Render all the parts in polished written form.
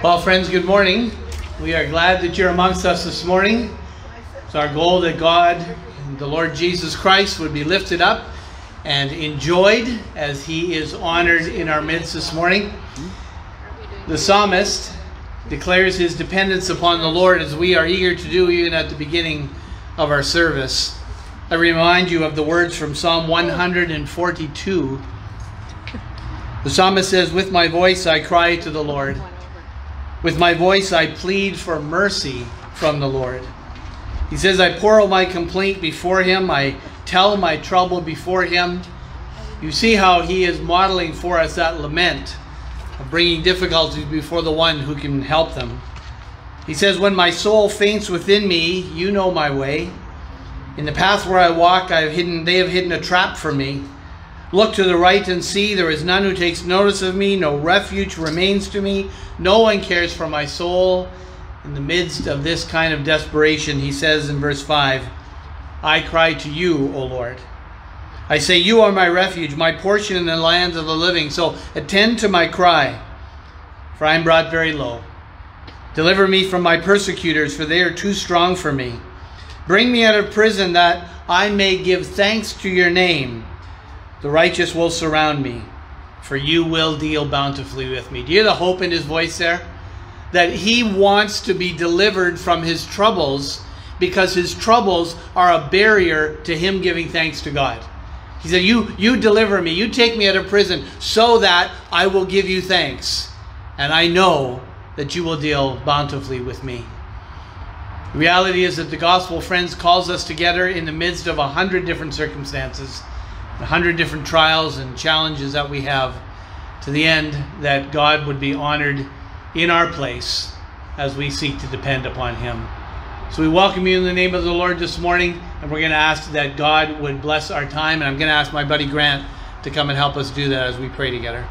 Well, friends, good morning. We are glad that you're amongst us this morning. It's our goal that God, the Lord Jesus Christ, would be lifted up and enjoyed as He is honored in our midst this morning. The psalmist declares his dependence upon the Lord, as we are eager to do even at the beginning of our service. I remind you of the words from Psalm 142. The psalmist says, "With my voice I cry to the Lord. With my voice I plead for mercy from the Lord." He says, "I pour out my complaint before Him. I tell my trouble before Him." You see how he is modeling for us that lament of bringing difficulties before the one who can help them. He says, "When my soul faints within me, you know my way. In the path where I walk, they have hidden a trap for me. Look to the right and see, there is none who takes notice of me. No refuge remains to me. No one cares for my soul." In the midst of this kind of desperation, he says in verse 5, "I cry to you, O Lord. I say, you are my refuge, my portion in the lands of the living. So attend to my cry, for I am brought very low. Deliver me from my persecutors, for they are too strong for me. Bring me out of prison, that I may give thanks to your name. The righteous will surround me, for you will deal bountifully with me." Do you hear the hope in his voice there? That he wants to be delivered from his troubles, because his troubles are a barrier to him giving thanks to God. He said, you deliver me, you take me out of prison, so that I will give you thanks. And I know that you will deal bountifully with me. The reality is that the gospel, friends, calls us together in the midst of 100 different circumstances, 100 different trials and challenges that we have, to the end that God would be honored in our place as we seek to depend upon Him. So we welcome you in the name of the Lord this morning, and we're going to ask that God would bless our time, and I'm going to ask my buddy Grant to come and help us do that as we pray together.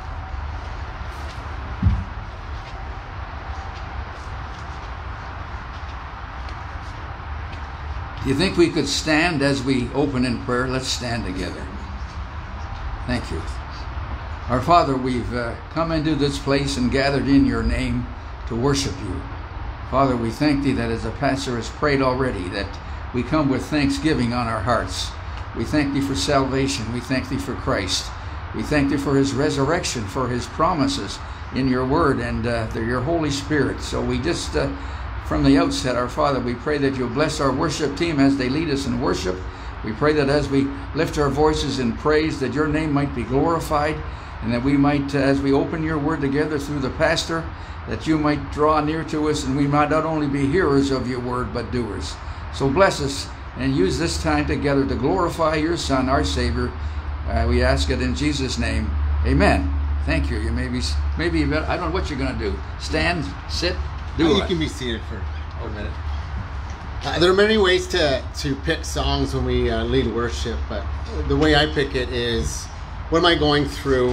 Do you think we could stand as we open in prayer? Let's stand together. Thank you. Our Father, we've come into this place and gathered in your name to worship you. Father, we thank thee that as the pastor has prayed already, that we come with thanksgiving on our hearts. We thank thee for salvation. We thank thee for Christ. We thank thee for his resurrection, for his promises in your word and your Holy Spirit. So we just, from the outset, our Father, we pray that you'll bless our worship team as they lead us in worship. We pray that as we lift our voices in praise, that your name might be glorified, and that we might, as we open your word together through the pastor, that you might draw near to us, and we might not only be hearers of your word, but doers. So bless us and use this time together to glorify your Son, our Savior. We ask it in Jesus' name. Amen. Thank you. You maybe I don't know what you're going to do. Stand, sit, do it. You can be seated for a minute. There are many ways to pick songs when we lead worship, but the way I pick it is, what am I going through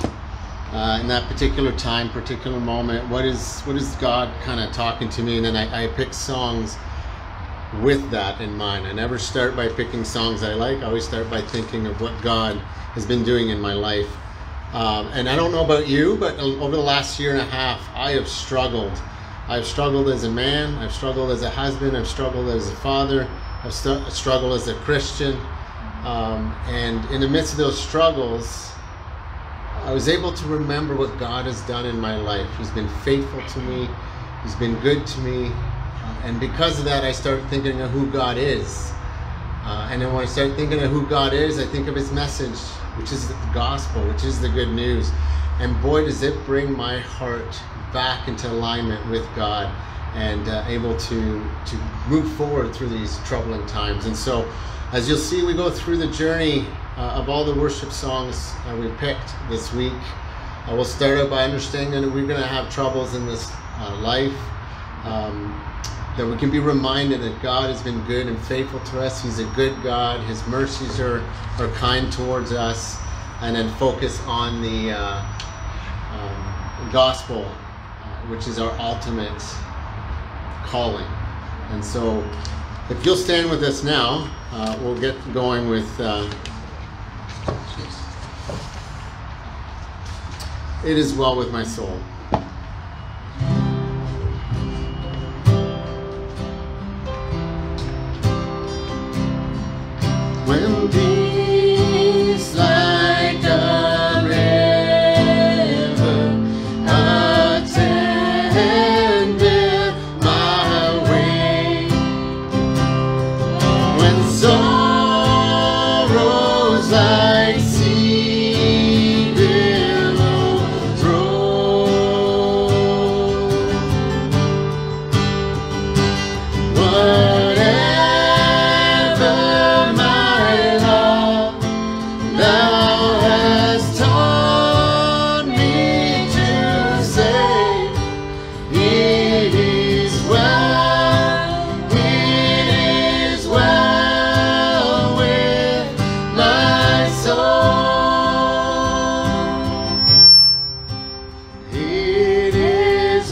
in that particular time, particular moment? What is God kind of talking to me? And then I pick songs with that in mind. I never start by picking songs I like. I always start by thinking of what God has been doing in my life. And I don't know about you, but over the last year and a half, I have struggled. I've struggled as a man, I've struggled as a husband, I've struggled as a father, I've struggled as a Christian. And in the midst of those struggles, I was able to remember what God has done in my life. He's been faithful to me, He's been good to me. And because of that, I start thinking of who God is. And then when I start thinking of who God is, I think of His message, which is the gospel, which is the good news. And boy, does it bring my heart back into alignment with God, and able to move forward through these troubling times. And so, as you'll see, we go through the journey of all the worship songs we picked this week. We'll start out by understanding that we're going to have troubles in this life, that we can be reminded that God has been good and faithful to us. He's a good God. His mercies are kind towards us. And then focus on the gospel, which is our ultimate calling. And so, if you'll stand with us now, we'll get going with It Is Well With My Soul. When peace like a river attended my way, when sorrows like sea billows roll, whatever my lot, thou hast taught me to say, it is well with my soul. It is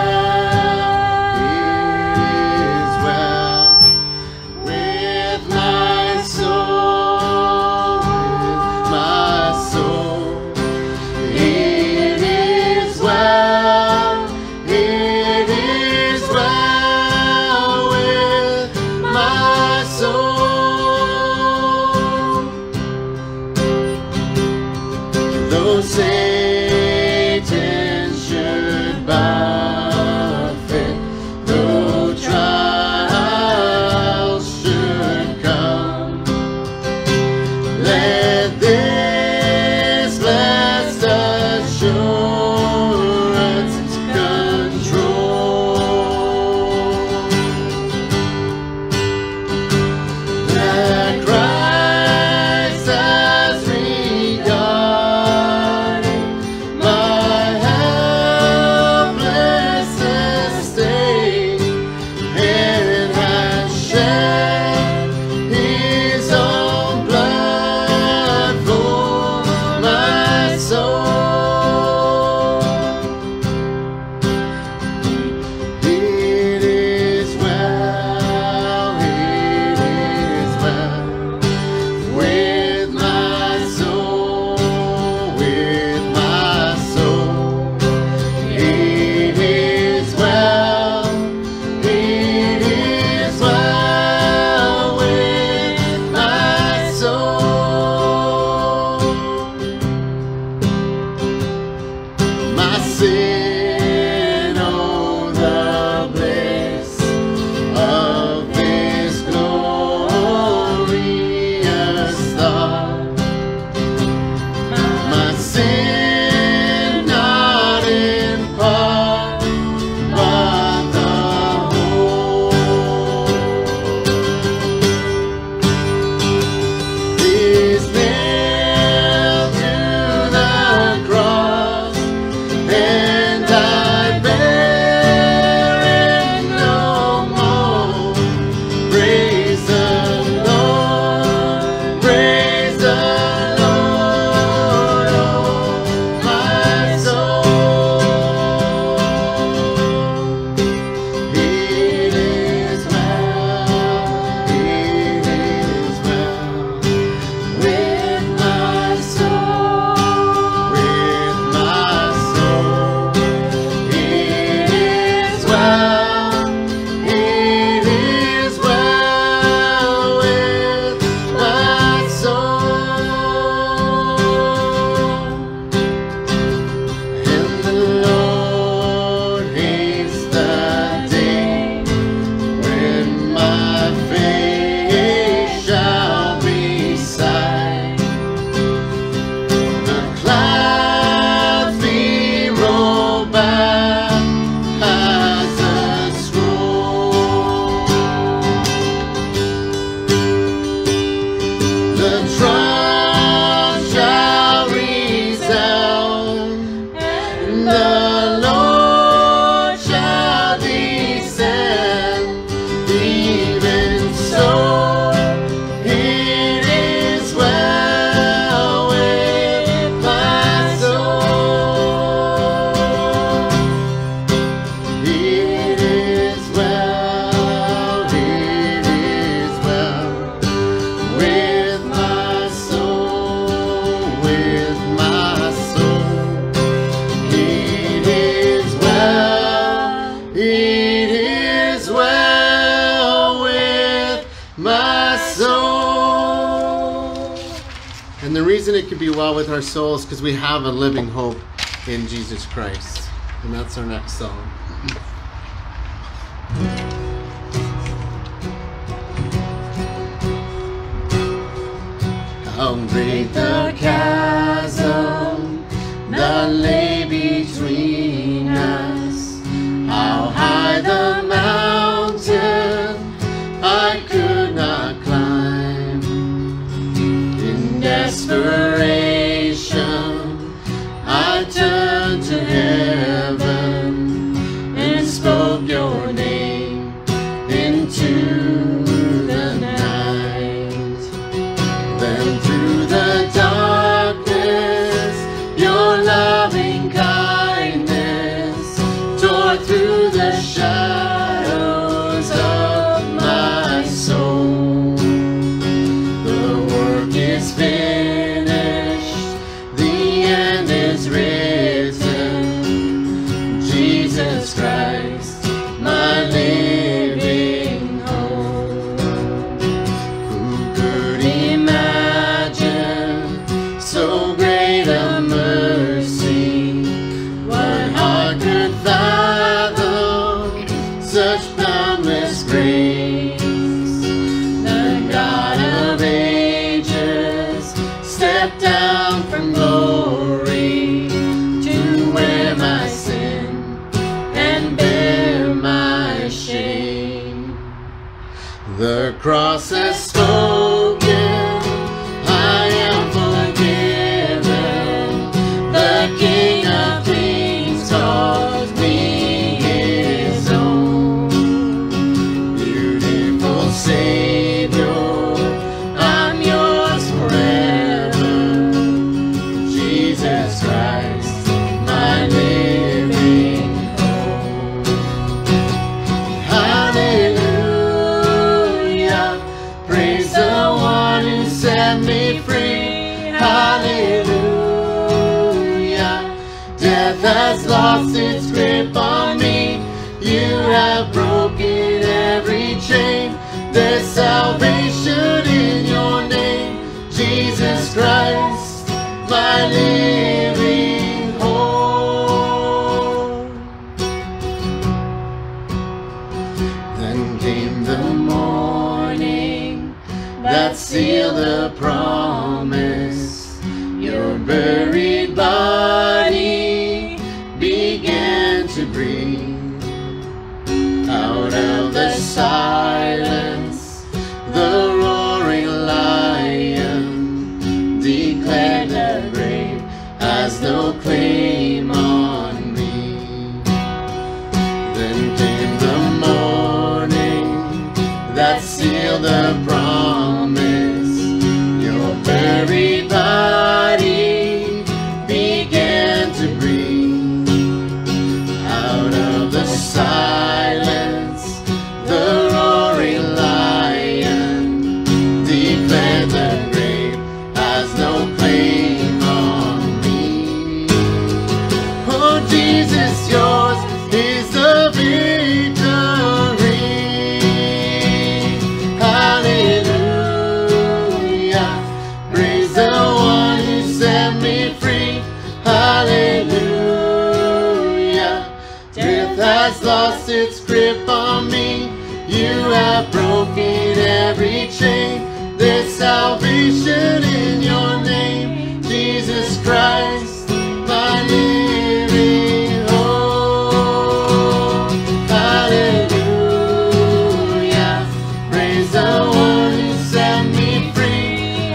well with my soul, with my soul. It is well with my soul. Though Satan should buffet, though trials should come, let this blessed assurance control, that Christ has regarded my helpless estate, and has shed his own blood for my soul. It is well with my soul, with my soul. It is well with my soul. My sin, oh, the bliss of this glorious thought. My sin, not in part, but the whole, is nailed to the cross, and I bear it no more. Praise the Lord, oh my soul. It is well with my soul, with my soul. It is well with my soul. And the Lord hates the day when my face shall be sight. The clouds be rolled back as a scroll. The trump shall resound, and the Lord shall descend. Even so, it is well with my soul. It is well with my soul. And the reason it can be well with our souls is because we have a living hope in Jesus Christ. And that's our next song. How great the chasm that lay between us, how high the mountain I could not climb. In desperation I turned to heaven and spoke your name into the night. Then through the darkness your loving kindness tore through the shadows of my soul. The work is finished, the end is written. Jesus Christ, my living hope. Who could imagine so great a mercy? What heart could fathom such boundless grace? The God of ages stepped down from glory to wear my sin and bear my shame. The cross has spoken, I am forgiven. The King of Kings calls me his own. Beautiful Savior, I'm yours forever. Jesus Christ, my living hope. Hallelujah, praise the one who set me free. Hallelujah, death has lost its grip on me. You have broken every chain. There's salvation in your name, Jesus Christ, my living hope. Then came the morning that sealed the promise. Your buried body began to breathe. Out of the silence, the roaring lion declared the grave has no claim on me. Then came the morning that sealed the promise. Your buried body began to breathe. Out of the silence, the roaring lion declared the grave has no claim on me. Oh Jesus, yours is the victory. Hallelujah, praise the one who set me free. Hallelujah, death has lost its grip on me. You have broken every chain. There's salvation in your name, Jesus Christ, my living hope. Hallelujah, praise the one who set me free.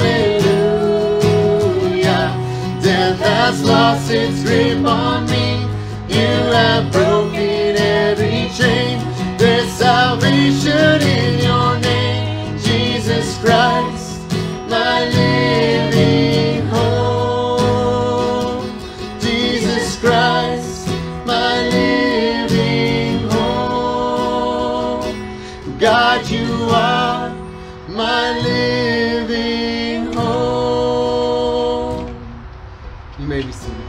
Hallelujah, death has lost its grip on me. You have broken every chain. There's salvation in your name, Jesus Christ, my living hope. Jesus Christ, my living hope. God, you are my living hope. You may be seated.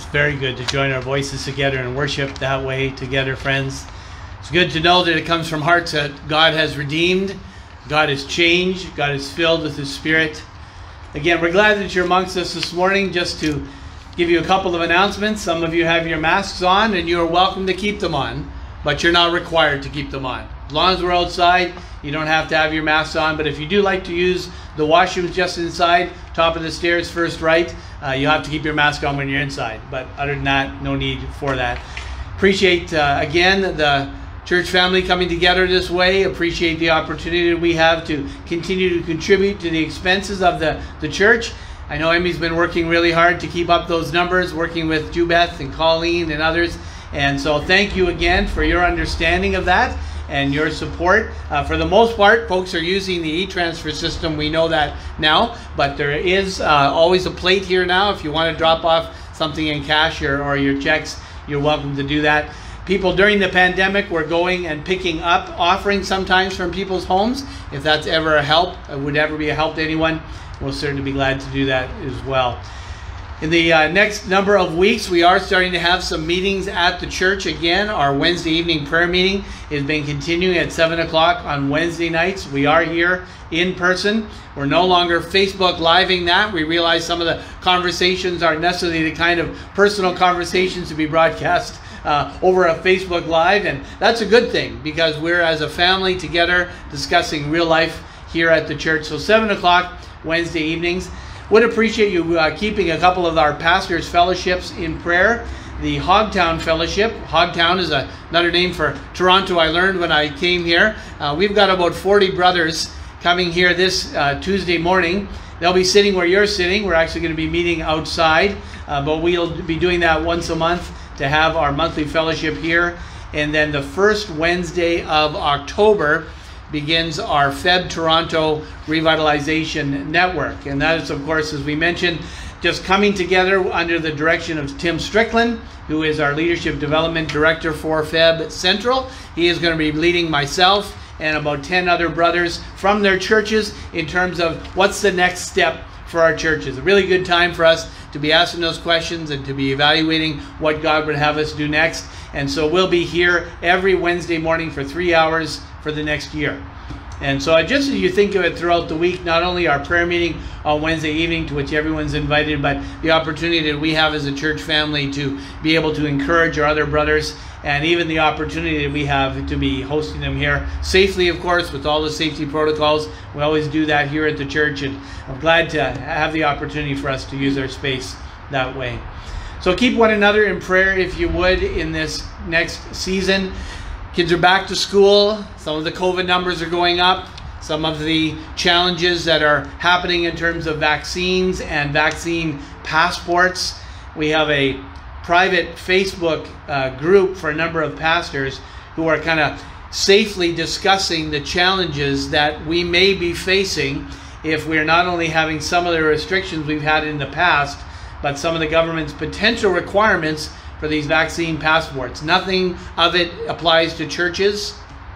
very good to join our voices together and worship that way together, friends. It's good to know that it comes from hearts that God has redeemed, God has changed, God is filled with His Spirit. Again, we're glad that you're amongst us this morning. Just to give you a couple of announcements. Some of you have your masks on, and you are welcome to keep them on, but you're not required to keep them on. As long as we're outside, you don't have to have your mask on. But if you do like to use the washrooms just inside, top of the stairs, first right, you have to keep your mask on when you're inside. But other than that, no need for that. Appreciate, again, the church family coming together this way. Appreciate the opportunity we have to continue to contribute to the expenses of the church. I know Emmy's been working really hard to keep up those numbers, working with Jubeth and Colleen and others. And so thank you again for your understanding of that and your support. For the most part, folks are using the e-transfer system. We know that now, but there is always a plate here now. If you want to drop off something in cash or your checks, you're welcome to do that. People during the pandemic were going and picking up offerings sometimes from people's homes. If that's ever a help, would ever be a help to anyone, we'll certainly be glad to do that as well. In the next number of weeks, we are starting to have some meetings at the church again. Our Wednesday evening prayer meeting has been continuing at 7 o'clock on Wednesday nights. We are here in person. We're no longer Facebook Living that. We realize some of the conversations aren't necessarily the kind of personal conversations to be broadcast over a Facebook Live. And that's a good thing, because we're as a family together discussing real life here at the church. So 7 o'clock Wednesday evenings. Would appreciate you keeping a couple of our pastors' fellowships in prayer. The Hogtown Fellowship. Hogtown is another name for Toronto, I learned when I came here. We've got about 40 brothers coming here this Tuesday morning. They'll be sitting where you're sitting. We're actually going to be meeting outside, but we'll be doing that once a month to have our monthly fellowship here. And then the first Wednesday of October begins our Feb Toronto Revitalization Network. And that is, of course, as we mentioned, just coming together under the direction of Tim Strickland, who is our Leadership Development Director for Feb Central. He is going to be leading myself and about 10 other brothers from their churches in terms of what's the next step for our churches. A really good time for us to be asking those questions and to be evaluating what God would have us do next. And so we'll be here every Wednesday morning for 3 hours for the next year. And so just as you think of it throughout the week, not only our prayer meeting on Wednesday evening, to which everyone's invited, but the opportunity that we have as a church family to be able to encourage our other brothers, and even the opportunity that we have to be hosting them here safely, of course, with all the safety protocols. We always do that here at the church, and I'm glad to have the opportunity for us to use our space that way. So keep one another in prayer, if you would, in this next season. Kids are back to school. Some of the COVID numbers are going up. Some of the challenges that are happening in terms of vaccines and vaccine passports. We have a private Facebook group for a number of pastors who are kind of safely discussing the challenges that we may be facing if we're not only having some of the restrictions we've had in the past, but some of the government's potential requirements for these vaccine passports. Nothing of it applies to churches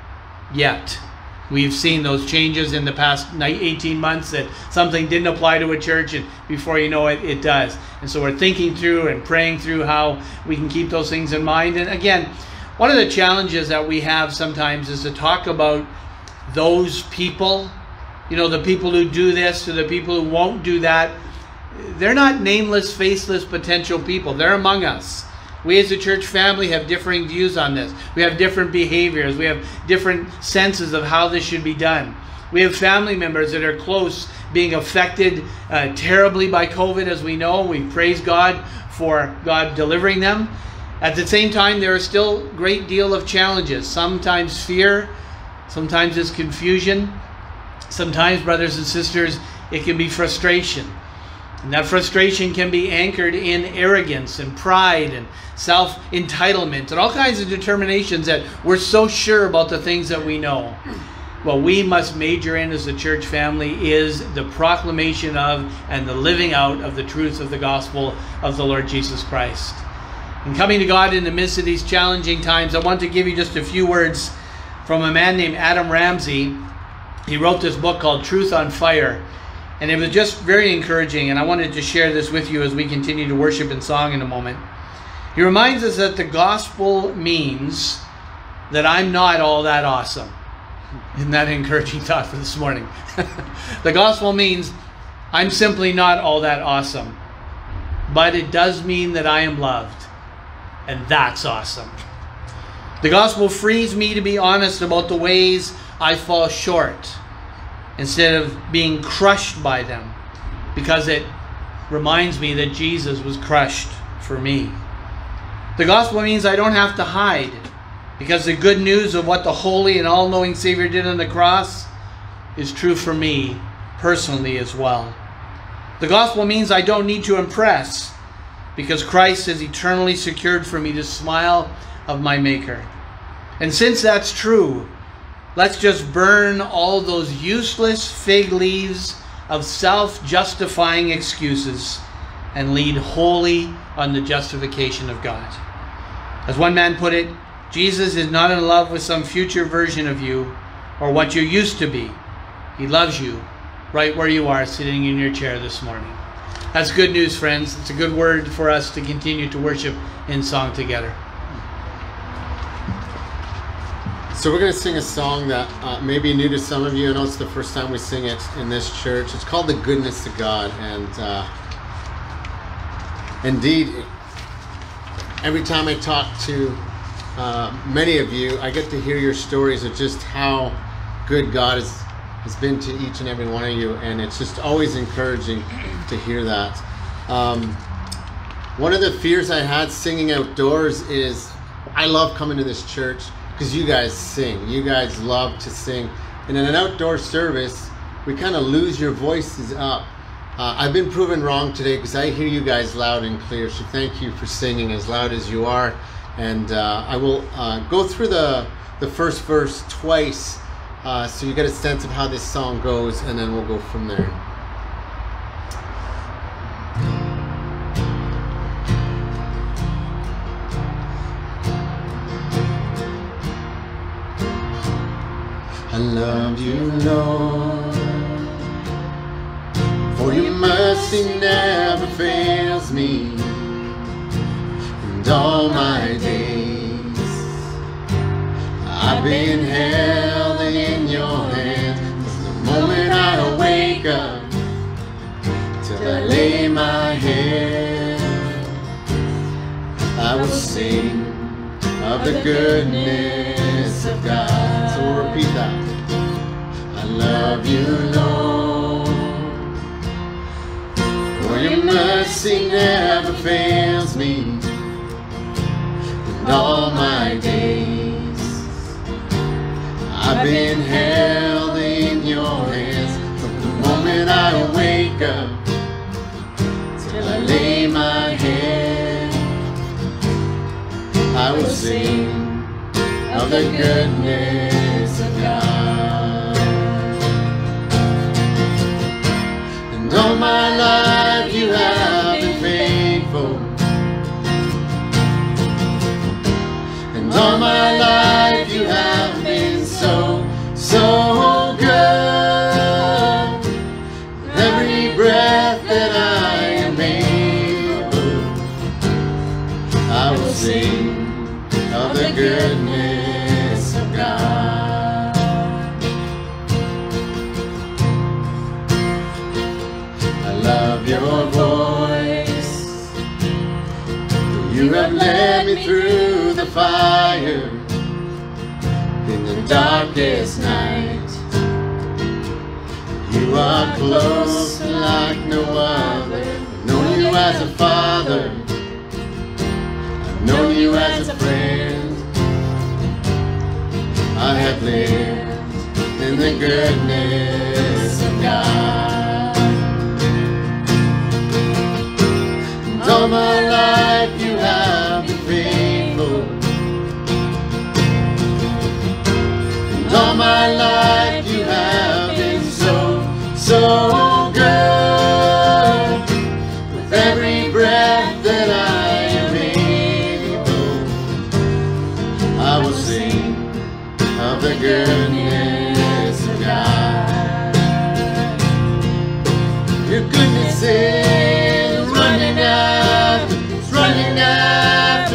yet. We've seen those changes in the past 18 months that something didn't apply to a church, and before you know it, it does. And so we're thinking through and praying through how we can keep those things in mind. And again, one of the challenges that we have sometimes is to talk about those people, you know, the people who do this to the people who won't do that. They're not nameless, faceless potential people. They're among us. We as a church family have differing views on this. We have different behaviors. We have different senses of how this should be done. We have family members that are close being affected terribly by COVID, as we know. We praise God for God delivering them. At the same time, there are still a great deal of challenges. Sometimes fear, sometimes it's confusion. Sometimes, brothers and sisters, it can be frustration. And that frustration can be anchored in arrogance and pride and self-entitlement and all kinds of determinations that we're so sure about the things that we know. What we must major in as a church family is the proclamation of and the living out of the truth of the gospel of the Lord Jesus Christ. And coming to God in the midst of these challenging times, I want to give you just a few words from a man named Adam Ramsey. He wrote this book called Truth on Fire. And it was just very encouraging, and I wanted to share this with you as we continue to worship in song in a moment. He reminds us that the gospel means that I'm not all that awesome. Isn't that an encouraging thought for this morning? The gospel means I'm simply not all that awesome. But it does mean that I am loved. And that's awesome. The gospel frees me to be honest about the ways I fall short instead of being crushed by them, because it reminds me that Jesus was crushed for me. The gospel means I don't have to hide, because the good news of what the holy and all-knowing Savior did on the cross is true for me personally as well. The gospel means I don't need to impress, because Christ has eternally secured for me the smile of my Maker. And since that's true, let's just burn all those useless fig leaves of self-justifying excuses and lead wholly on the justification of God. As one man put it, Jesus is not in love with some future version of you or what you used to be. He loves you right where you are sitting in your chair this morning. That's good news, friends. It's a good word for us to continue to worship in song together. So we're going to sing a song that may be new to some of you. I know it's the first time we sing it in this church. It's called The Goodness of God. And indeed, every time I talk to many of you, I get to hear your stories of just how good God has been to each and every one of you. And it's just always encouraging to hear that. One of the fears I had singing outdoors is I love coming to this church because you guys sing. You guys love to sing. And in an outdoor service, we kind of lose your voices up. I've been proven wrong today because I hear you guys loud and clear. So thank you for singing as loud as you are. And I will go through the first verse twice so you get a sense of how this song goes, and then we'll go from there. I love you, Lord, for your mercy never fails me, and all my days I've been held in your hands. From the moment I wake up till I lay my head, I will sing of the goodness of God. So we'll repeat that. I love you, Lord, for your mercy never fails me, and all my days I've been held in your hands. From the moment I wake up till I lay my head, I will sing of the goodness of God. And all my life you have been faithful, and all my life you have been so, so good. With every breath that I am able, I will sing of the goodness of God. I love your voice. You have led me through the fire in the darkest night. You are close like no other. I've known you as a father, known you as a friend. I have lived in the goodness of God. And all my life you have been faithful, and all my life you have been so, so good. With every breath that I am able, I will sing of the goodness of God. Your goodness is running after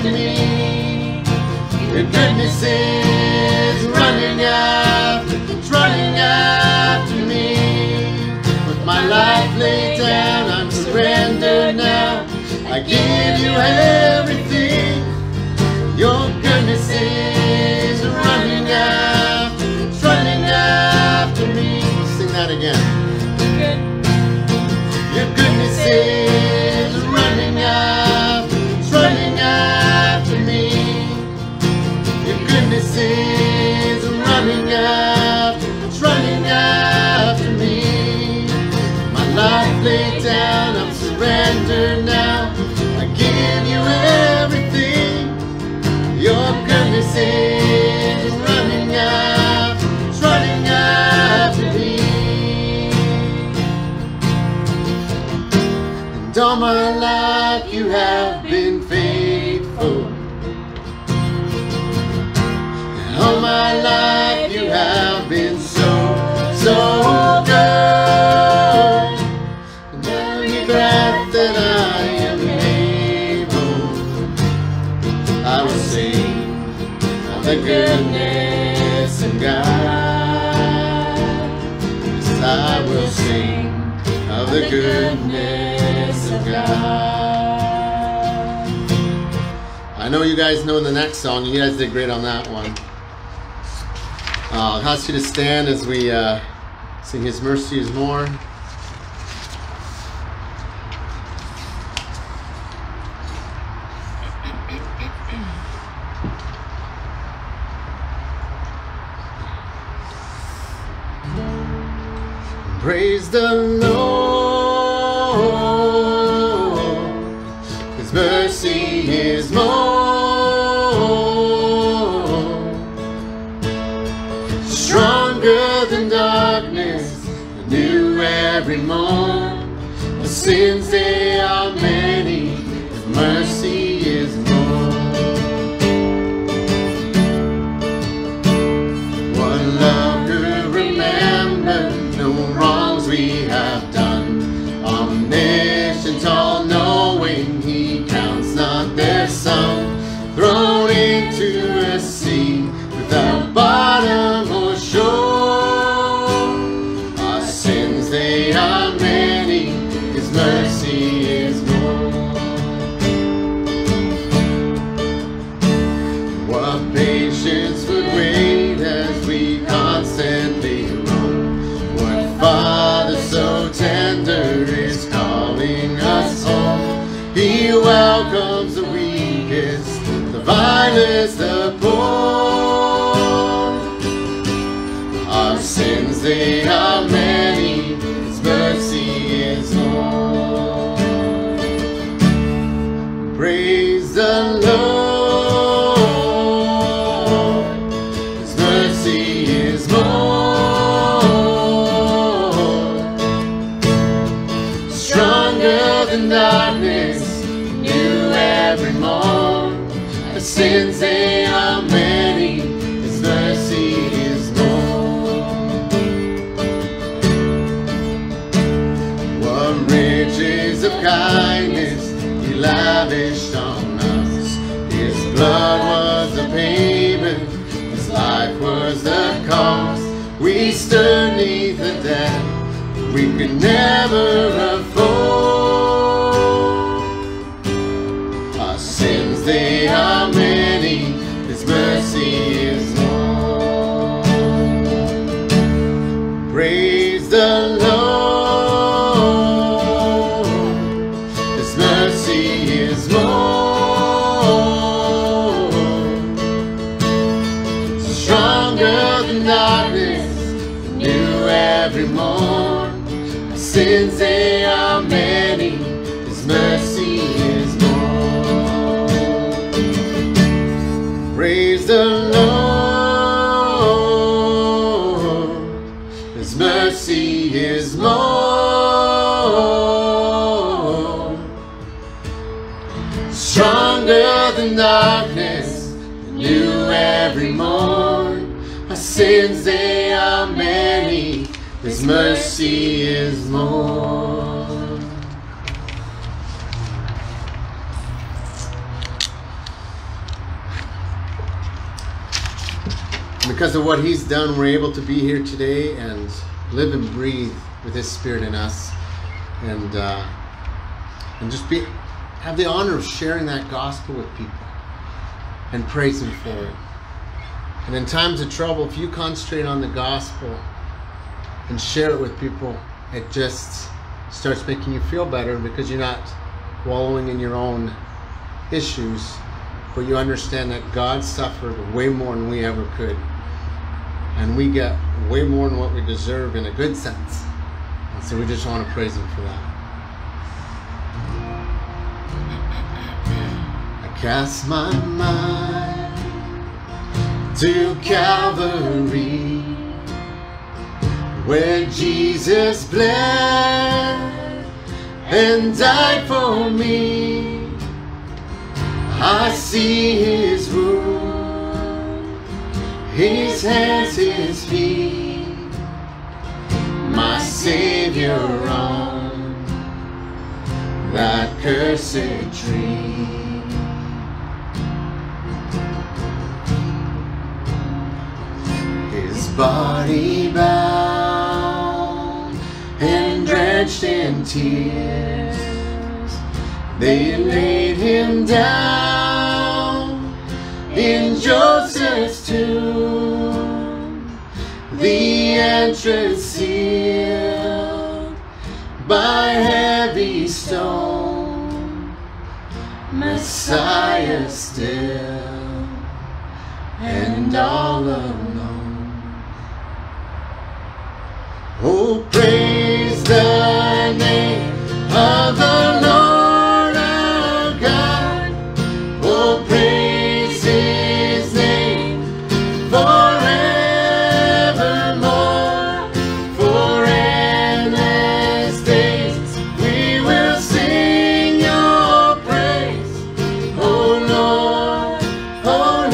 Your goodness is running after me. With my life laid down, I'm surrendered now. I give you everything. Your goodness is running after me. Sing that again. Your goodness is running after me. Your goodness is running after me. My life laid down, I'm surrendered now. I give you everything. Your goodness is running after me. And all my life you have been faithful. And all my life you have been so good. And every breath that I am able, I will sing of the goodness of God. Yes, I will sing of the goodness of God. I know you guys know the next song. You guys did great on that one. I'll ask you to stand as we sing His Mercy is More. Praise the Lord, His mercy is more, stronger than darkness, new every morn. The sins they are many, His mercy is more. What love could remember, no wrongs we have done. Omniscient, all-knowing, He counts not their sum. Thrown into a sea without bottom or shore. Our sins, they are many, His mercy is more. What patience would wait as we constantly roam. What Father so tender is calling us home. He welcomes the weakest, the vilest, the poor. Our sins, they are many, His mercy is more. Praise the Lord, His mercy is more, stronger than darkness, new every morn. The sins, they are many, His mercy is more. What riches of kindness He lavished on us. His blood was the payment, His life was the cost. We stood neath the debt we could never afford. Our sins, they are many, His mercy is more. Praise the Lord, His mercy is more, stronger than darkness, new every morn. Our sins, they are many, His mercy is more. Praise the Lord, His mercy is more, stronger than darkness, new every morn. Our sins, they are many, His mercy is more. Because of what He's done, we're able to be here today and live and breathe with His Spirit in us, and just have the honor of sharing that gospel with people and praise Him for it. And in times of trouble, if you concentrate on the gospel and share it with people, it just starts making you feel better, because you're not wallowing in your own issues, but you understand that God suffered way more than we ever could, and we get way more than what we deserve in a good sense. And so we just want to praise Him for that. I cast my mind to Calvary, where Jesus bled and died for me. I see His wound, His hands, His feet, my Savior on that cursed tree. His body bound and drenched in tears, they laid Him down in Joseph's tomb, the entrance sealed by heavy stone. Messiah still and all alone. Oh, praise the name of the Lord our God. Oh, praise His name forevermore. For endless days we will sing your praise. Oh Lord our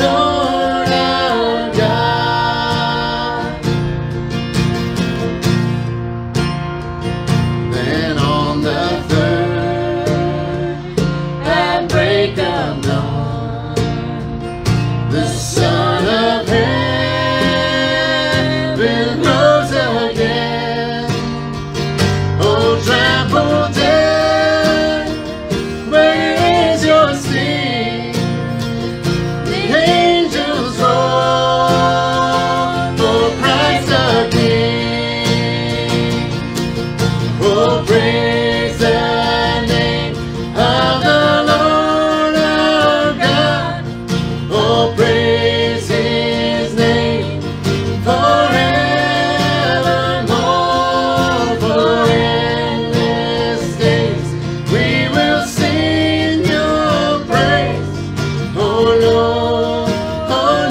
God. Then on the third, at break of dawn, the Son of Heaven rose again. Oh, trample death, where is your sting? The angels roar for Christ the King. Oh, praise the name of the Lord our God. Oh, praise His name forevermore. For endless days we will sing your praise. Oh Lord our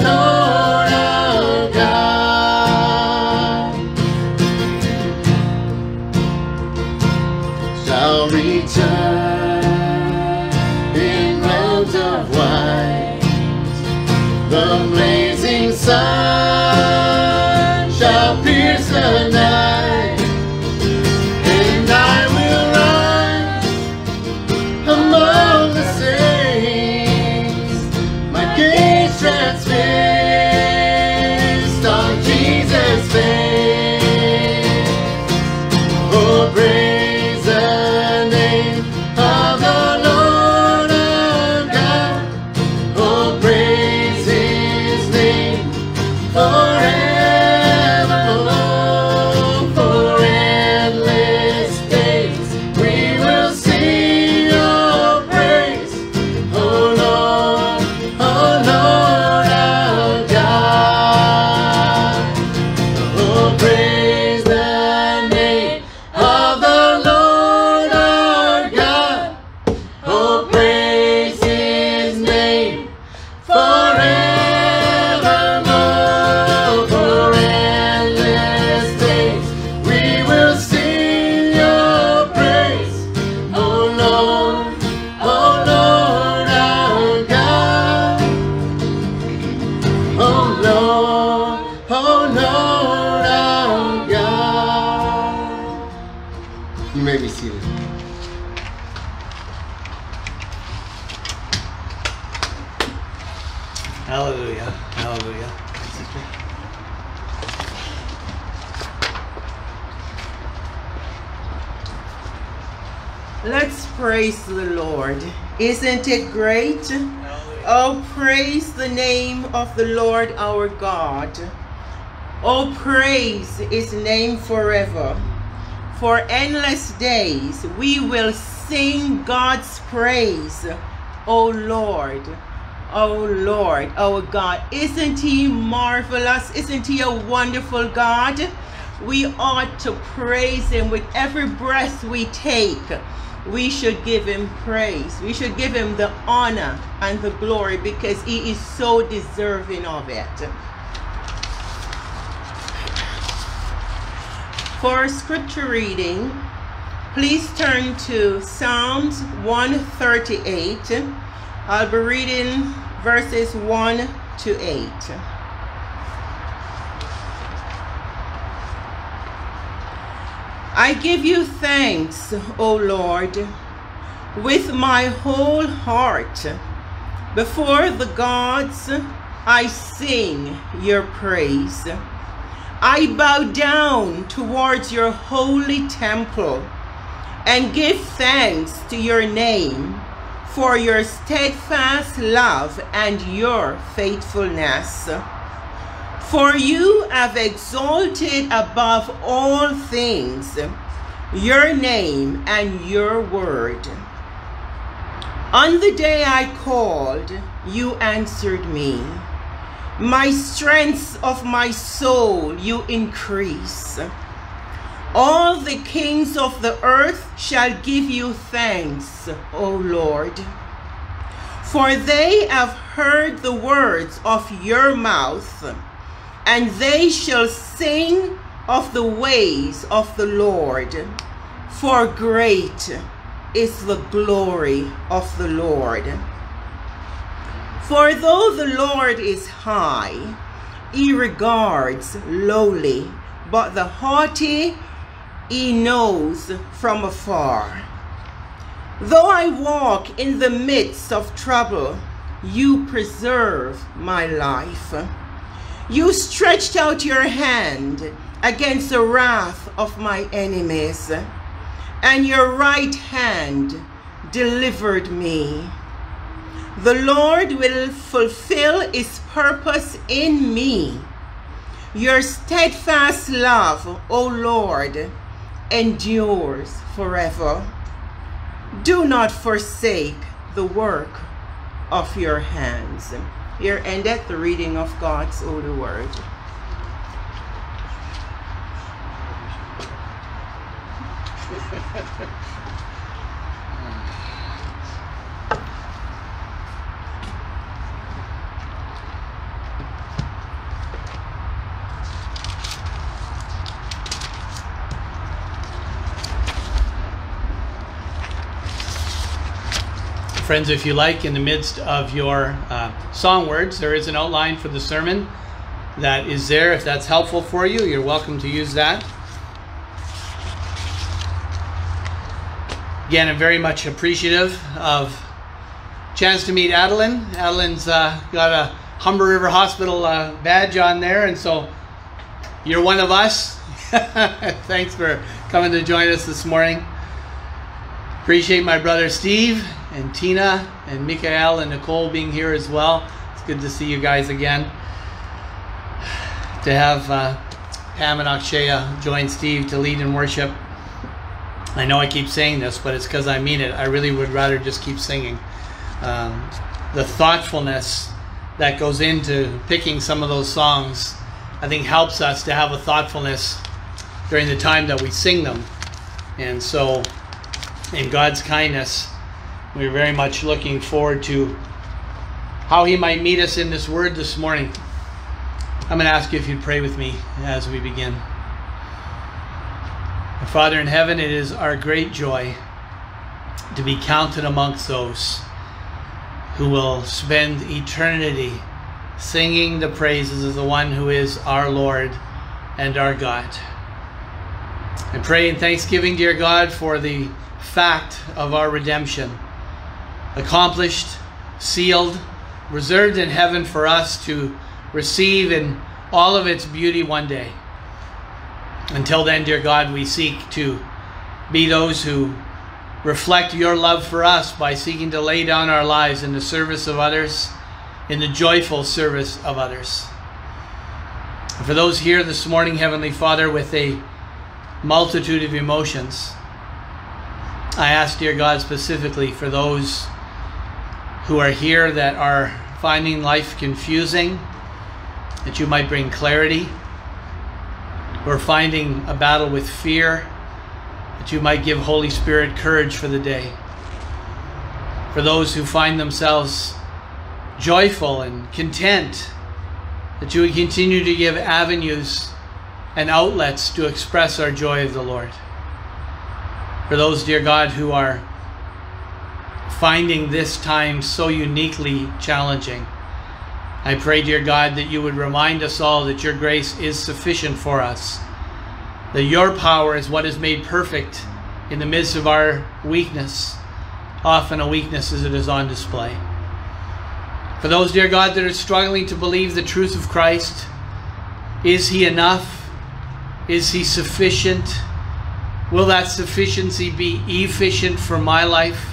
God. Shall return in robes of white, the blazing sun shall pierce the night, and I will rise among the saints, my gaze transfixed on Jesus' face. Oh, praise the name of the Lord our God. Oh, praise His name forevermore. For endless days we will sing your praise. Oh Lord our God. Oh, praise the name of the Lord our God. Oh, praise His name forevermore. For endless days we will sing your praise. Oh Lord our God. Oh Lord our God. You may be seated. Hallelujah. Hallelujah. Let's praise the Lord. Isn't it great? Oh, praise the name of the Lord our God. Oh, praise his name forever. For endless days we will sing God's praise. Oh Lord, our God. Isn't he marvelous? Isn't he a wonderful God? We ought to praise him with every breath we take. We should give him praise. We should give him the honor and the glory because he is so deserving of it. For scripture reading, please turn to Psalms 138. I'll be reading verses 1 to 8. I give you thanks, O Lord, with my whole heart. Before the gods, I sing your praise. I bow down towards your holy temple and give thanks to your name for your steadfast love and your faithfulness. For you have exalted above all things your name and your word. On the day I called, you answered me. My strength of my soul you increase. All the kings of the earth shall give you thanks, O Lord. For they have heard the words of your mouth, and they shall sing of the ways of the Lord. For great is the glory of the Lord. For though the Lord is high, he regards lowly, but the haughty he knows from afar. Though I walk in the midst of trouble, you preserve my life. You stretched out your hand against the wrath of my enemies, and your right hand delivered me. The Lord will fulfill his purpose in me. Your steadfast love, O Lord, endures forever. Do not forsake the work of your hands. Here endeth the reading of God's holy word. Friends, if you like, in the midst of your song words, there is an outline for the sermon that is there. If that's helpful for you, you're welcome to use that. Again, I'm very much appreciative of chance to meet Adeline. Adeline's got a Humber River Hospital badge on there, and so you're one of us. Thanks for coming to join us this morning. Appreciate my brother Steve and Tina and Mikael and Nicole being here as well. It's good to see you guys again. To have Pam and Akshaya join Steve to lead in worship. I know I keep saying this, but it's because I mean it. I really would rather just keep singing. The thoughtfulness that goes into picking some of those songs, I think, helps us to have a thoughtfulness during the time that we sing them. And so, in God's kindness, we're very much looking forward to how he might meet us in this word this morning. I'm going to ask you if you'd pray with me as we begin. Our Father in heaven, it is our great joy to be counted amongst those who will spend eternity singing the praises of the one who is our Lord and our God. I pray in thanksgiving, dear God, for the fact of our redemption, accomplished, sealed, reserved in heaven for us to receive in all of its beauty one day. Until then, dear God, we seek to be those who reflect your love for us by seeking to lay down our lives in the service of others, in the joyful service of others. And for those here this morning, Heavenly Father, with a multitude of emotions, I ask, dear God, specifically for those who are here that are finding life confusing, that you might bring clarity, who are finding a battle with fear, that you might give Holy Spirit courage for the day. For those who find themselves joyful and content, that you would continue to give avenues and outlets to express our joy of the Lord. For those, dear God, who are finding this time so uniquely challenging, I pray, dear God, that you would remind us all that your grace is sufficient for us, that your power is what is made perfect in the midst of our weakness, often a weakness as it is on display. For those, dear God, that are struggling to believe the truth of Christ, is he enough? Is he sufficient? Will that sufficiency be efficient for my life?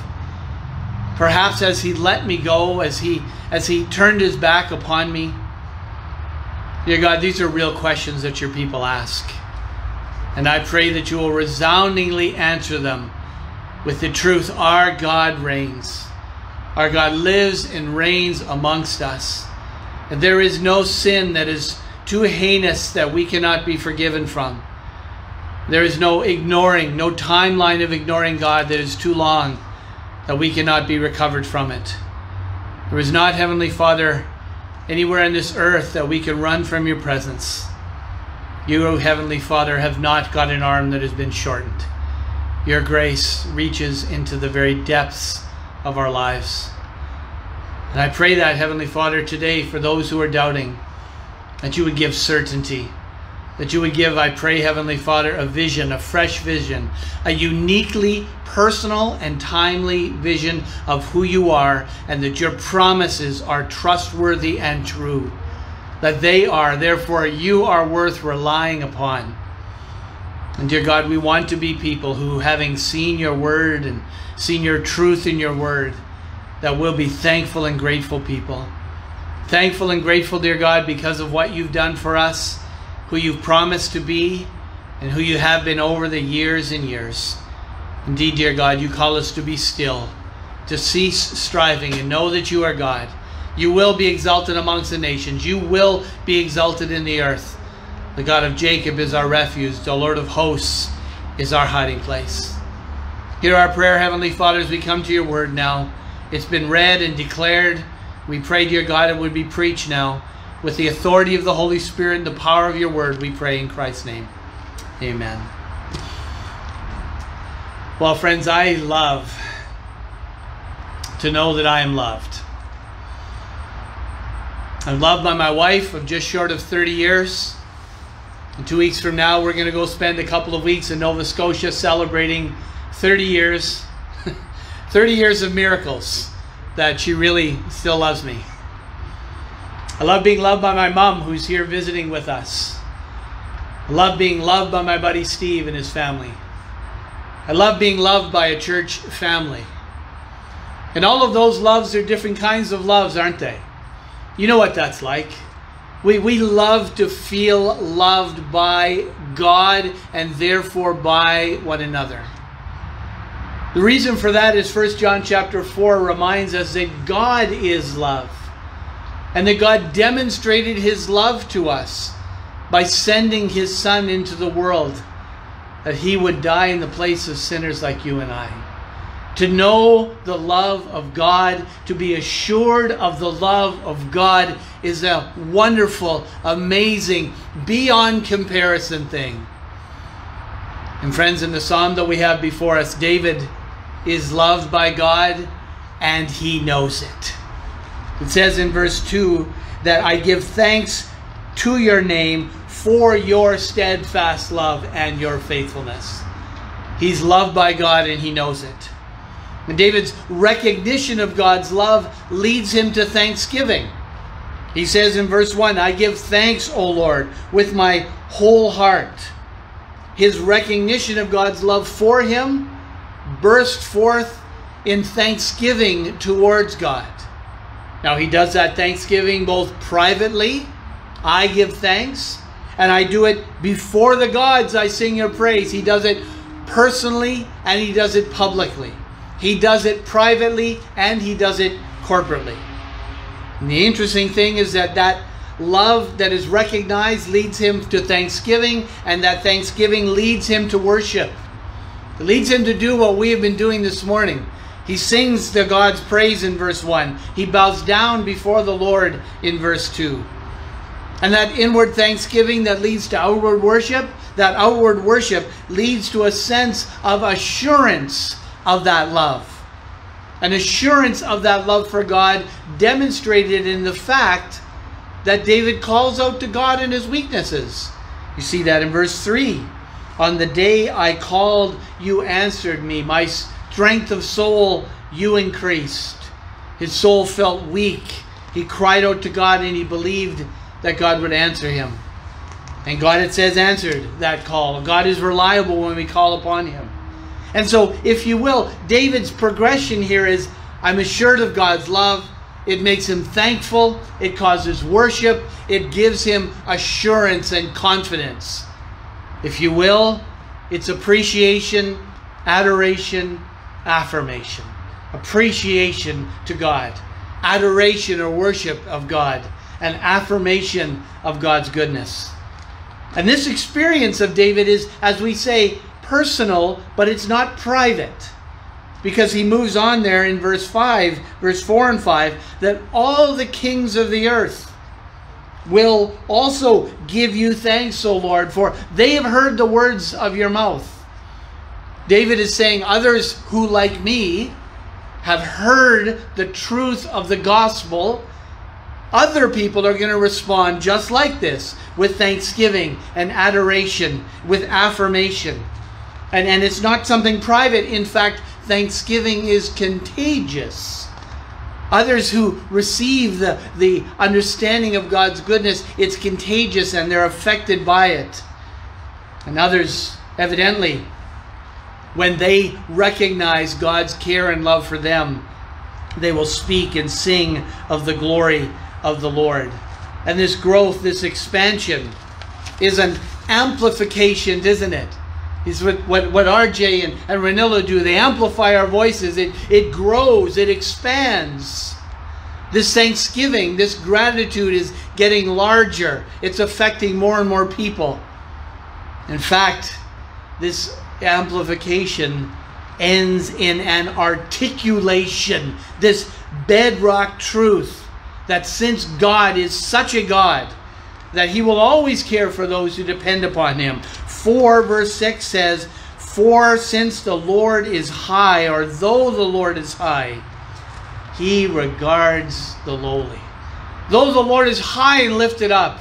Perhaps as he let me go, as he turned his back upon me. Dear God, these are real questions that your people ask. And I pray that you will resoundingly answer them with the truth: our God reigns. Our God lives and reigns amongst us. And there is no sin that is too heinous that we cannot be forgiven from. There is no timeline of ignoring God that is too long that we cannot be recovered from it. There is not, Heavenly Father, anywhere on this earth that we can run from your presence. You, Heavenly Father, have not got an arm that has been shortened. Your grace reaches into the very depths of our lives. And I pray that, Heavenly Father, today for those who are doubting, that you would give certainty, that you would give, I pray, Heavenly Father, a vision, a fresh vision, a uniquely personal and timely vision of who you are, and that your promises are trustworthy and true, that they are, therefore you are worth relying upon. And dear God, we want to be people who, having seen your word and seen your truth in your word, that will be thankful and grateful people. Thankful and grateful, dear God, because of what you've done for us, who you've promised to be, and who you have been over the years and years. Indeed, dear God, you call us to be still, to cease striving and know that you are God. You will be exalted amongst the nations. You will be exalted in the earth. The God of Jacob is our refuge. The Lord of hosts is our hiding place. Hear our prayer, Heavenly Father, as we come to your word now. It's been read and declared. We pray, dear God, it would be preached now. With the authority of the Holy Spirit and the power of your word, we pray in Christ's name. Amen. Well, friends, I love to know that I am loved. I'm loved by my wife of just short of 30 years. And 2 weeks from now, we're going to go spend a couple of weeks in Nova Scotia celebrating 30 years. 30 years of miracles that she really still loves me. I love being loved by my mom, who's here visiting with us. I love being loved by my buddy Steve and his family. I love being loved by a church family. And all of those loves are different kinds of loves, aren't they? You know what that's like. We love to feel loved by God and therefore by one another. The reason for that is 1 John chapter 4 reminds us that God is love. And that God demonstrated his love to us by sending his Son into the world, that he would die in the place of sinners like you and I. To know the love of God, to be assured of the love of God, is a wonderful, amazing, beyond comparison thing. And friends, in the psalm that we have before us, David is loved by God and he knows it. It says in verse 2 that I give thanks to your name for your steadfast love and your faithfulness. He's loved by God and he knows it. And David's recognition of God's love leads him to thanksgiving. He says in verse 1, I give thanks, O Lord, with my whole heart. His recognition of God's love for him burst forth in thanksgiving towards God. Now he does that thanksgiving both privately, I give thanks, and I do it before the gods, I sing your praise. He does it personally and he does it publicly. He does it privately and he does it corporately. And the interesting thing is that love that is recognized leads him to thanksgiving, and that thanksgiving leads him to worship. It leads him to do what we have been doing this morning. He sings the God's praise in verse 1. He bows down before the Lord in verse 2. And that inward thanksgiving that leads to outward worship, that outward worship leads to a sense of assurance of that love. An assurance of that love for God demonstrated in the fact that David calls out to God in his weaknesses. You see that in verse 3. On the day I called, you answered me. My strength of soul you increased. His soul felt weak. He cried out to God and he believed that God would answer him. And God, it says, answered that call. God is reliable when we call upon him. And so, if you will, David's progression here is, I'm assured of God's love. It makes him thankful. It causes worship. It gives him assurance and confidence. If you will, it's appreciation, adoration, affirmation. Appreciation to God. Adoration or worship of God. And affirmation of God's goodness. And this experience of David is, as we say, personal, but it's not private. Because he moves on there in verse 4 and 5, that all the kings of the earth will also give you thanks, O Lord, for they have heard the words of your mouth. David is saying others who, like me, have heard the truth of the gospel. Other people are going to respond just like this, with thanksgiving and adoration, with affirmation. And it's not something private. In fact, thanksgiving is contagious. Others who receive the understanding of God's goodness, it's contagious and they're affected by it. And others, evidently, when they recognize God's care and love for them, they will speak and sing of the glory of the Lord. And this growth, this expansion, is an amplification, isn't it? It's what RJ and Ranilla do. They amplify our voices. It grows. It expands. This thanksgiving, this gratitude is getting larger. It's affecting more and more people. In fact, this amplification ends in an articulation. This bedrock truth that since God is such a God that he will always care for those who depend upon him. 4 verse 6 says, for since the Lord is high, or though the Lord is high, he regards the lowly. Though the Lord is high and lifted up,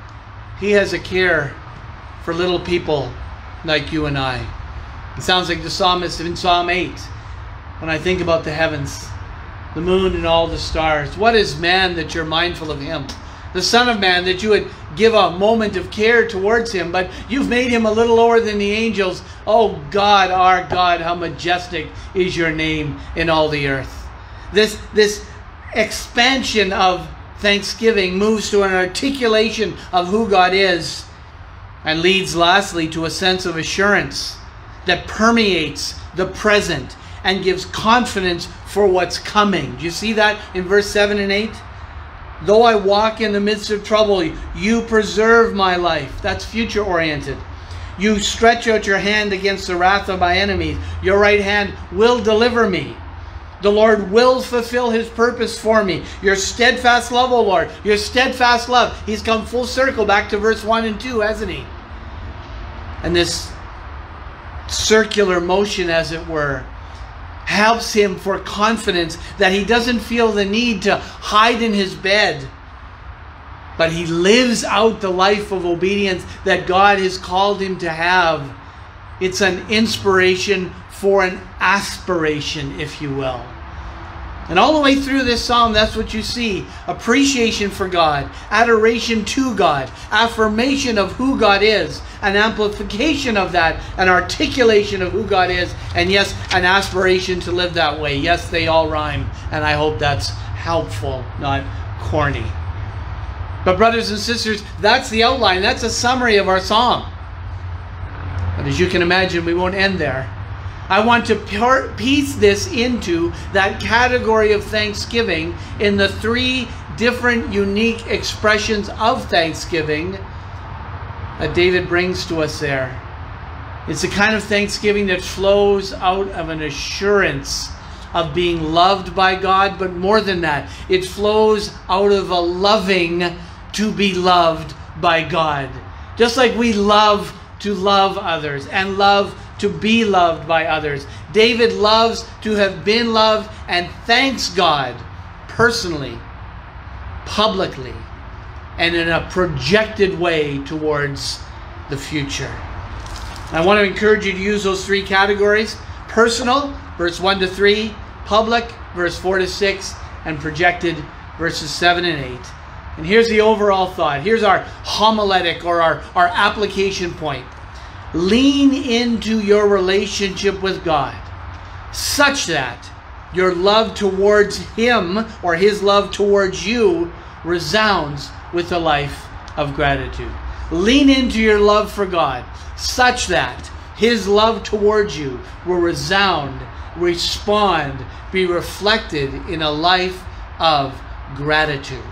he has a care for little people like you and I. It sounds like the psalmist in Psalm 8. When I think about the heavens, the moon and all the stars, what is man that you're mindful of him? The Son of Man, that you would give a moment of care towards him, but you've made him a little lower than the angels. Oh God, our God, how majestic is your name in all the earth. This expansion of thanksgiving moves to an articulation of who God is, and leads lastly to a sense of assurance that permeates the present and gives confidence for what's coming. Do you see that in verse 7 and 8? Though I walk in the midst of trouble, you preserve my life. That's future oriented. You stretch out your hand against the wrath of my enemies. Your right hand will deliver me. The Lord will fulfill his purpose for me. Your steadfast love, O Lord, your steadfast love. He's come full circle back to verse 1 and 2, hasn't he? And this circular motion, as it were, helps him for confidence that he doesn't feel the need to hide in his bed, but he lives out the life of obedience that God has called him to have. It's an inspiration for an aspiration, if you will. And all the way through this psalm, that's what you see. Appreciation for God, adoration to God, affirmation of who God is, an amplification of that, an articulation of who God is, and yes, an aspiration to live that way. Yes, they all rhyme, and I hope that's helpful, not corny. But brothers and sisters, that's the outline. That's a summary of our psalm. But as you can imagine, we won't end there. I want to piece this into that category of thanksgiving in the three different unique expressions of thanksgiving that David brings to us there. It's the kind of thanksgiving that flows out of an assurance of being loved by God, but more than that, it flows out of a loving to be loved by God. Just like we love to love others and love to be loved by others, David loves to have been loved and thanks God personally, publicly, and in a projected way towards the future. I want to encourage you to use those three categories: personal, verse 1 to 3, public, verse 4 to 6, and projected, verses 7 and 8. And here's the overall thought. Here's our homiletic or our application point. Lean into your relationship with God such that your love towards Him or His love towards you resounds with a life of gratitude. Lean into your love for God such that His love towards you will resound, respond, be reflected in a life of gratitude.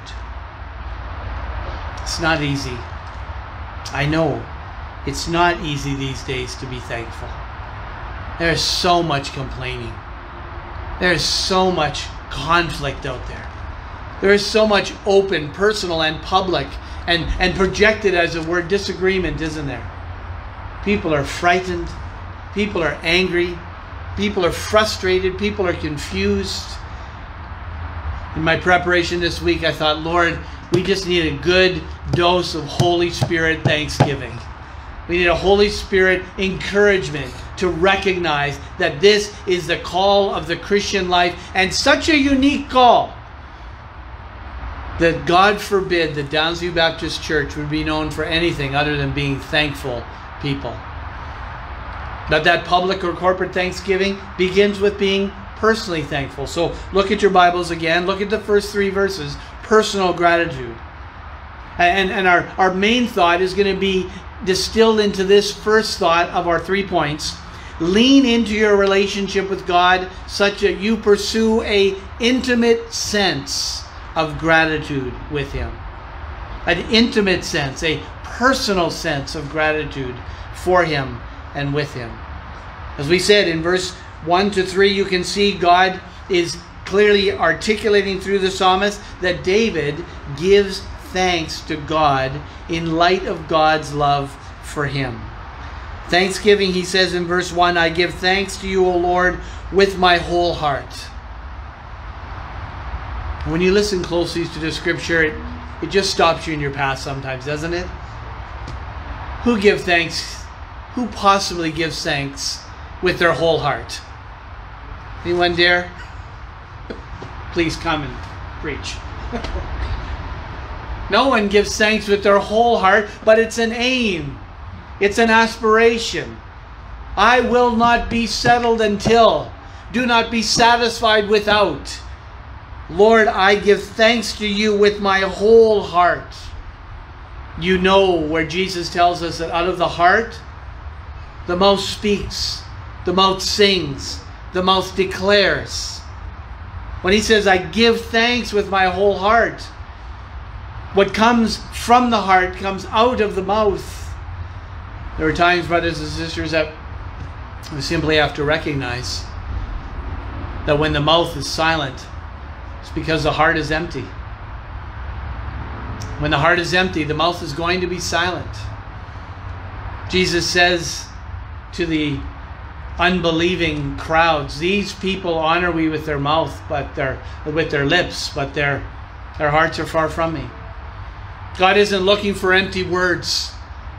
It's not easy. I know. It's not easy these days to be thankful. There's so much complaining. There's so much conflict out there. There is so much open, personal, and public, and projected, as a word, disagreement, isn't there? People are frightened. People are angry. People are frustrated. People are confused. In my preparation this week, I thought, Lord, we just need a good dose of Holy Spirit thanksgiving. We need a Holy Spirit encouragement to recognize that this is the call of the Christian life, and such a unique call that God forbid that Downsview Baptist Church would be known for anything other than being thankful people. But that public or corporate thanksgiving begins with being personally thankful. So look at your Bibles again. Look at the first three verses. Personal gratitude. And our main thought is going to be distilled into this first thought of our 3 points. Lean into your relationship with God such that you pursue an intimate sense of gratitude with Him. An intimate sense, a personal sense of gratitude for Him and with Him. As we said in verse 1 to 3, you can see God is clearly articulating through the psalmist that David gives thanks to God in light of God's love for him. Thanksgiving, he says in verse 1, I give thanks to you, O Lord, with my whole heart. When you listen closely to the scripture, it just stops you in your path sometimes, doesn't it? Who give thanks? Who possibly gives thanks with their whole heart? Anyone dare? Please come and preach. No one gives thanks with their whole heart, but it's an aim. It's an aspiration. I will not be settled until. Do not be satisfied without. Lord, I give thanks to you with my whole heart. You know where Jesus tells us that out of the heart, the mouth speaks, the mouth sings, the mouth declares. When he says, I give thanks with my whole heart, what comes from the heart comes out of the mouth. There are times, brothers and sisters, that we simply have to recognize that when the mouth is silent, it's because the heart is empty. When the heart is empty, the mouth is going to be silent. Jesus says to the unbelieving crowds, these people honor me with their mouth, but with their lips, but their hearts are far from me. God isn't looking for empty words.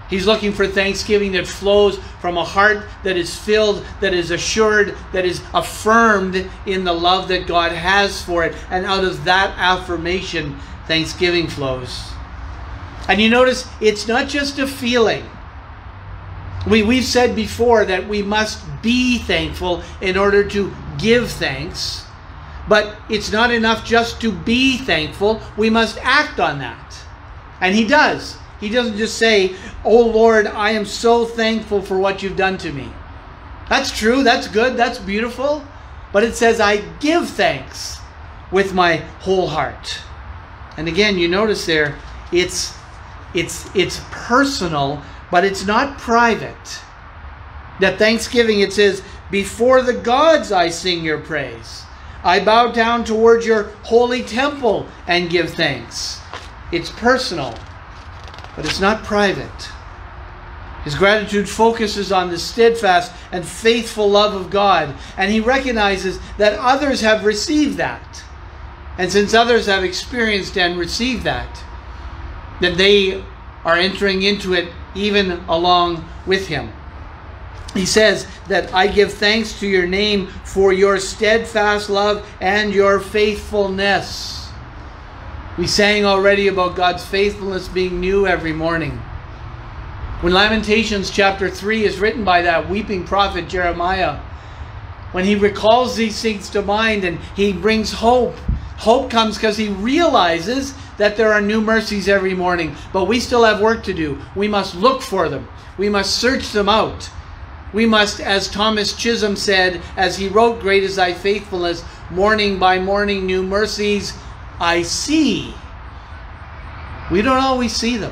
He's looking for thanksgiving that flows from a heart that is filled, that is assured, that is affirmed in the love that God has for it. And out of that affirmation, thanksgiving flows. And you notice it's not just a feeling. We've said before that we must be thankful in order to give thanks. But it's not enough just to be thankful. We must act on that. And he does. He doesn't just say, "Oh Lord, I am so thankful for what you've done to me." That's true, that's good, that's beautiful. But it says, "I give thanks with my whole heart." And again, you notice there, it's personal, but it's not private. That thanksgiving, it says, "Before the gods I sing your praise. I bow down towards your holy temple and give thanks." It's personal, but it's not private. His gratitude focuses on the steadfast and faithful love of God, and he recognizes that others have received that. And since others have experienced and received that, then they are entering into it even along with him. He says that "I give thanks to your name for your steadfast love and your faithfulness." We sang already about God's faithfulness being new every morning. When Lamentations chapter 3 is written by that weeping prophet Jeremiah, when he recalls these things to mind and he brings hope, hope comes because he realizes that there are new mercies every morning. But we still have work to do. We must look for them. We must search them out. We must, as Thomas Chisholm said, as he wrote, "Great is thy faithfulness, morning by morning new mercies I see." We don't always see them.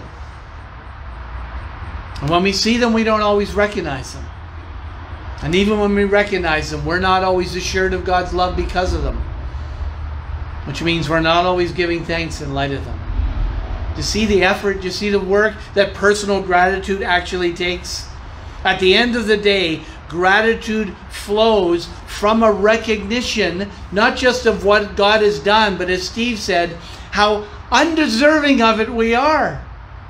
And when we see them, we don't always recognize them. And even when we recognize them, we're not always assured of God's love because of them. Which means we're not always giving thanks in light of them. Do you see the effort? Do you see the work that personal gratitude actually takes? At the end of the day, gratitude flows from a recognition, not just of what God has done, but as Steve said, how undeserving of it we are.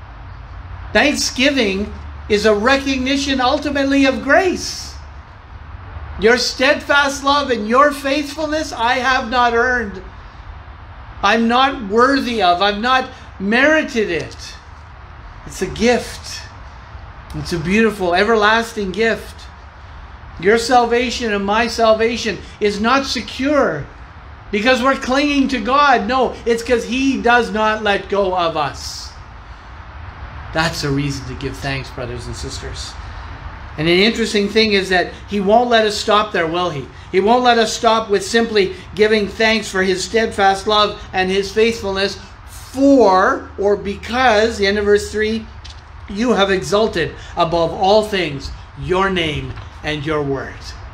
Thanksgiving is a recognition ultimately of grace. Your steadfast love and your faithfulness I have not earned. I'm not worthy of. I've not merited it. It's a gift. It's a beautiful, everlasting gift. Your salvation and my salvation is not secure because we're clinging to God. No, it's because He does not let go of us. That's a reason to give thanks, brothers and sisters. And an interesting thing is that He won't let us stop there, will He? He won't let us stop with simply giving thanks for His steadfast love and His faithfulness for, or because, the end of verse 3, you have exalted above all things your name and your word.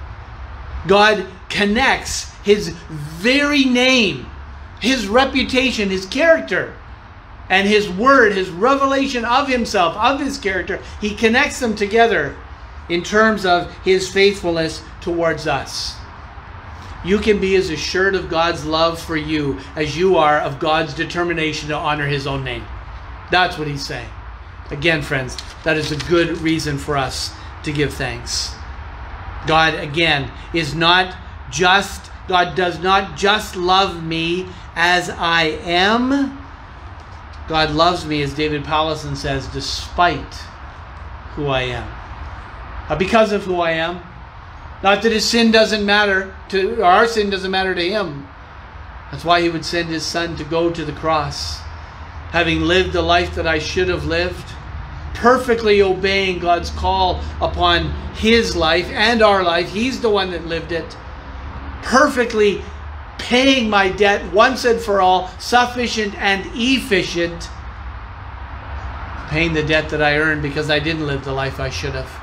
God connects His very name, His reputation, His character, and His word, His revelation of Himself, of His character. He connects them together in terms of His faithfulness towards us. You can be as assured of God's love for you as you are of God's determination to honor His own name. That's what He's saying. Again, friends, that is a good reason for us to give thanks. God, again, is not just, God does not just love me as I am. God loves me, as David Powlison says, despite who I am. Because of who I am. Not that His sin doesn't matter, our sin doesn't matter to Him. That's why He would send His Son to go to the cross. Having lived the life that I should have lived, perfectly obeying God's call upon His life and our life. He's the one that lived it. Perfectly paying my debt once and for all, sufficient and efficient. Paying the debt that I earned because I didn't live the life I should have.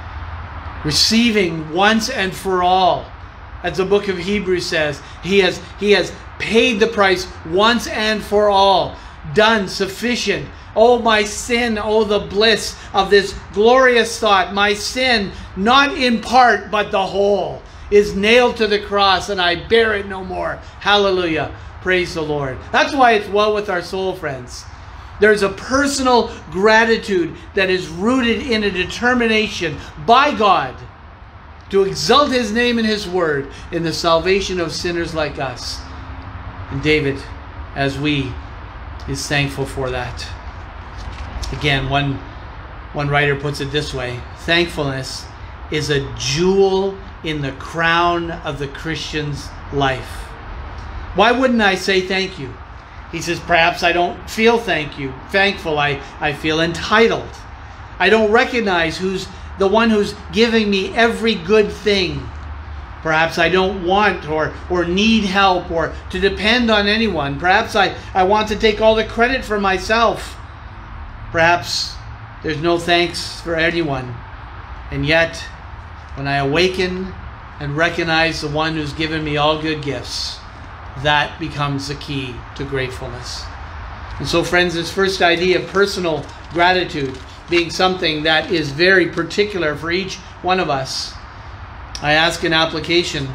Receiving once and for all, as the book of Hebrews says, He has paid the price once and for all. Done, sufficient. Oh, my sin, oh, the bliss of this glorious thought. My sin, not in part, but the whole, is nailed to the cross, and I bear it no more. Hallelujah. Praise the Lord. That's why it's well with our soul, friends. There's a personal gratitude that is rooted in a determination by God to exalt His name and His word in the salvation of sinners like us. And David, as we, is thankful for that. Again, one writer puts it this way: thankfulness is a jewel in the crown of the Christian's life. Why wouldn't I say thank you? He says, perhaps I don't feel thankful. I feel entitled. I don't recognize who's the one who's giving me every good thing. Perhaps I don't want or need help or to depend on anyone. Perhaps I want to take all the credit for myself. Perhaps there's no thanks for anyone. And yet, when I awaken and recognize the one who's given me all good gifts, that becomes the key to gratefulness. And so, friends, this first idea of personal gratitude being something that is very particular for each one of us, I ask an application.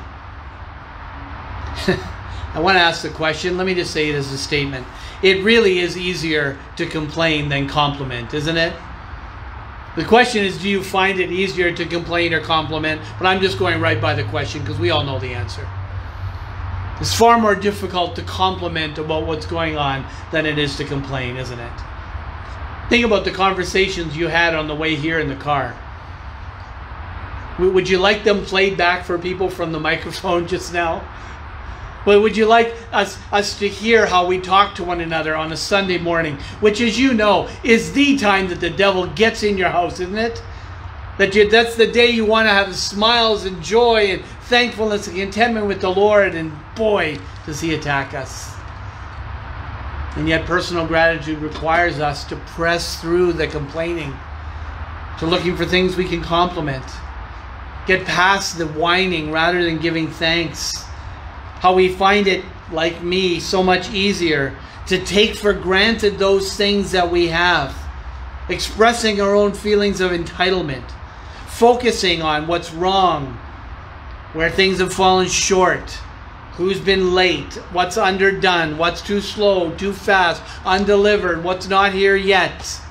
I want to ask the question. Let me just say it as a statement. It really is easier to complain than compliment, isn't it? The question is, do you find it easier to complain or compliment? But I'm just going right by the question because we all know the answer. It's far more difficult to compliment about what's going on than it is to complain, isn't it? Think about the conversations you had on the way here in the car. Would you like them played back for people from the microphone just now? Well, would you like us to hear how we talk to one another on a Sunday morning, which, as you know, is the time that the devil gets in your house, isn't it? That's the day you want to have smiles and joy and thankfulness and contentment with the Lord, and boy, does he attack us. And yet personal gratitude requires us to press through the complaining, to looking for things we can compliment, get past the whining rather than giving thanks. How we find it, like me, so much easier to take for granted those things that we have, expressing our own feelings of entitlement, focusing on what's wrong, where things have fallen short, who's been late, what's underdone, what's too slow, too fast, undelivered, what's not here yet.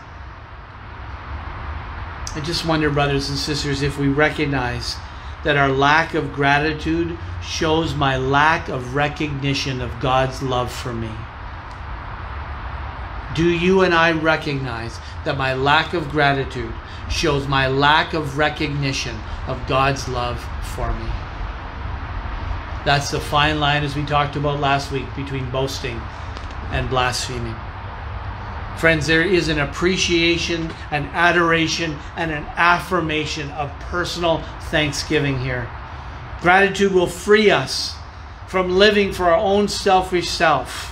I just wonder, brothers and sisters, if we recognize that our lack of gratitude shows my lack of recognition of God's love for me. Do you and I recognize that my lack of gratitude shows my lack of recognition of God's love for me? That's the fine line, as we talked about last week, between boasting and blaspheming. Friends, there is an appreciation, an adoration, and an affirmation of personal thanksgiving here. Gratitude will free us from living for our own selfish self.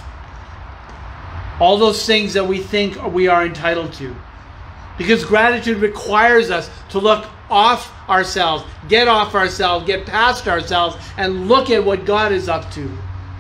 All those things that we think we are entitled to. Because gratitude requires us to look off ourselves, get off ourselves, get past ourselves, and look at what God is up to.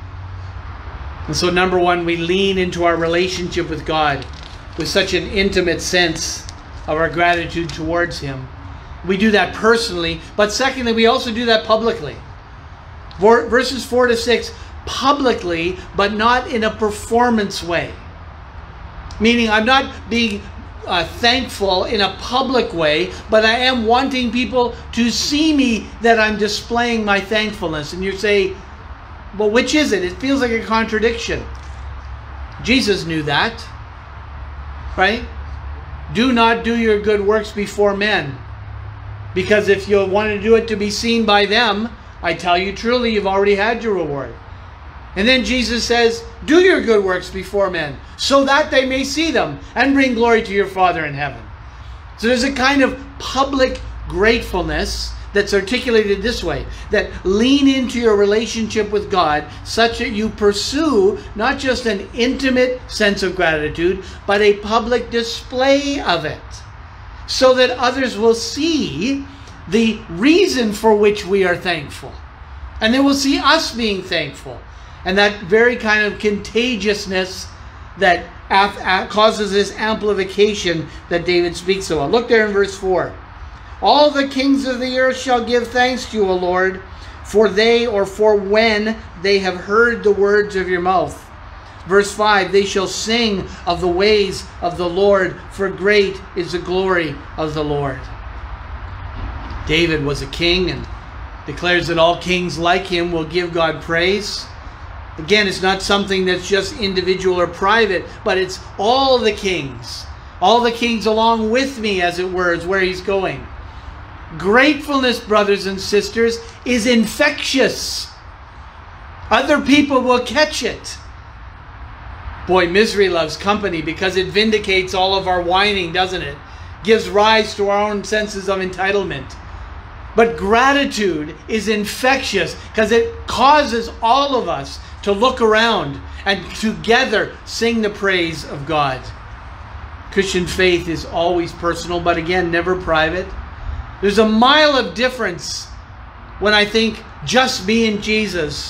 And so, number one, we lean into our relationship with God with such an intimate sense of our gratitude towards Him. We do that personally, but secondly, we also do that publicly. Verses 4 to 6, publicly, but not in a performance way. Meaning, I'm not being thankful in a public way, but I am wanting people to see me that I'm displaying my thankfulness. And you say, well, which is it? It feels like a contradiction. Jesus knew that, right? Do not do your good works before men, because if you want to do it to be seen by them, I tell you truly, you've already had your reward. And then Jesus says, do your good works before men, so that they may see them and bring glory to your Father in heaven. So there's a kind of public gratefulness that's articulated this way, that lean into your relationship with God such that you pursue not just an intimate sense of gratitude, but a public display of it, so that others will see the reason for which we are thankful. And they will see us being thankful. And that very kind of contagiousness that causes this amplification that David speaks about. Look there in verse 4. All the kings of the earth shall give thanks to you, O Lord, for when they have heard the words of your mouth. Verse 5, they shall sing of the ways of the Lord, for great is the glory of the Lord. David was a king and declares that all kings like him will give God praise. Again, it's not something that's just individual or private, but it's all the kings. All the kings along with me, as it were, is where he's going. Gratefulness, brothers and sisters, is infectious. Other people will catch it. Boy, misery loves company because it vindicates all of our whining, doesn't it? Gives rise to our own senses of entitlement. But gratitude is infectious because it causes all of us to look around and together sing the praise of God. Christian faith is always personal, but again, never private. There's a mile of difference when I think just me and Jesus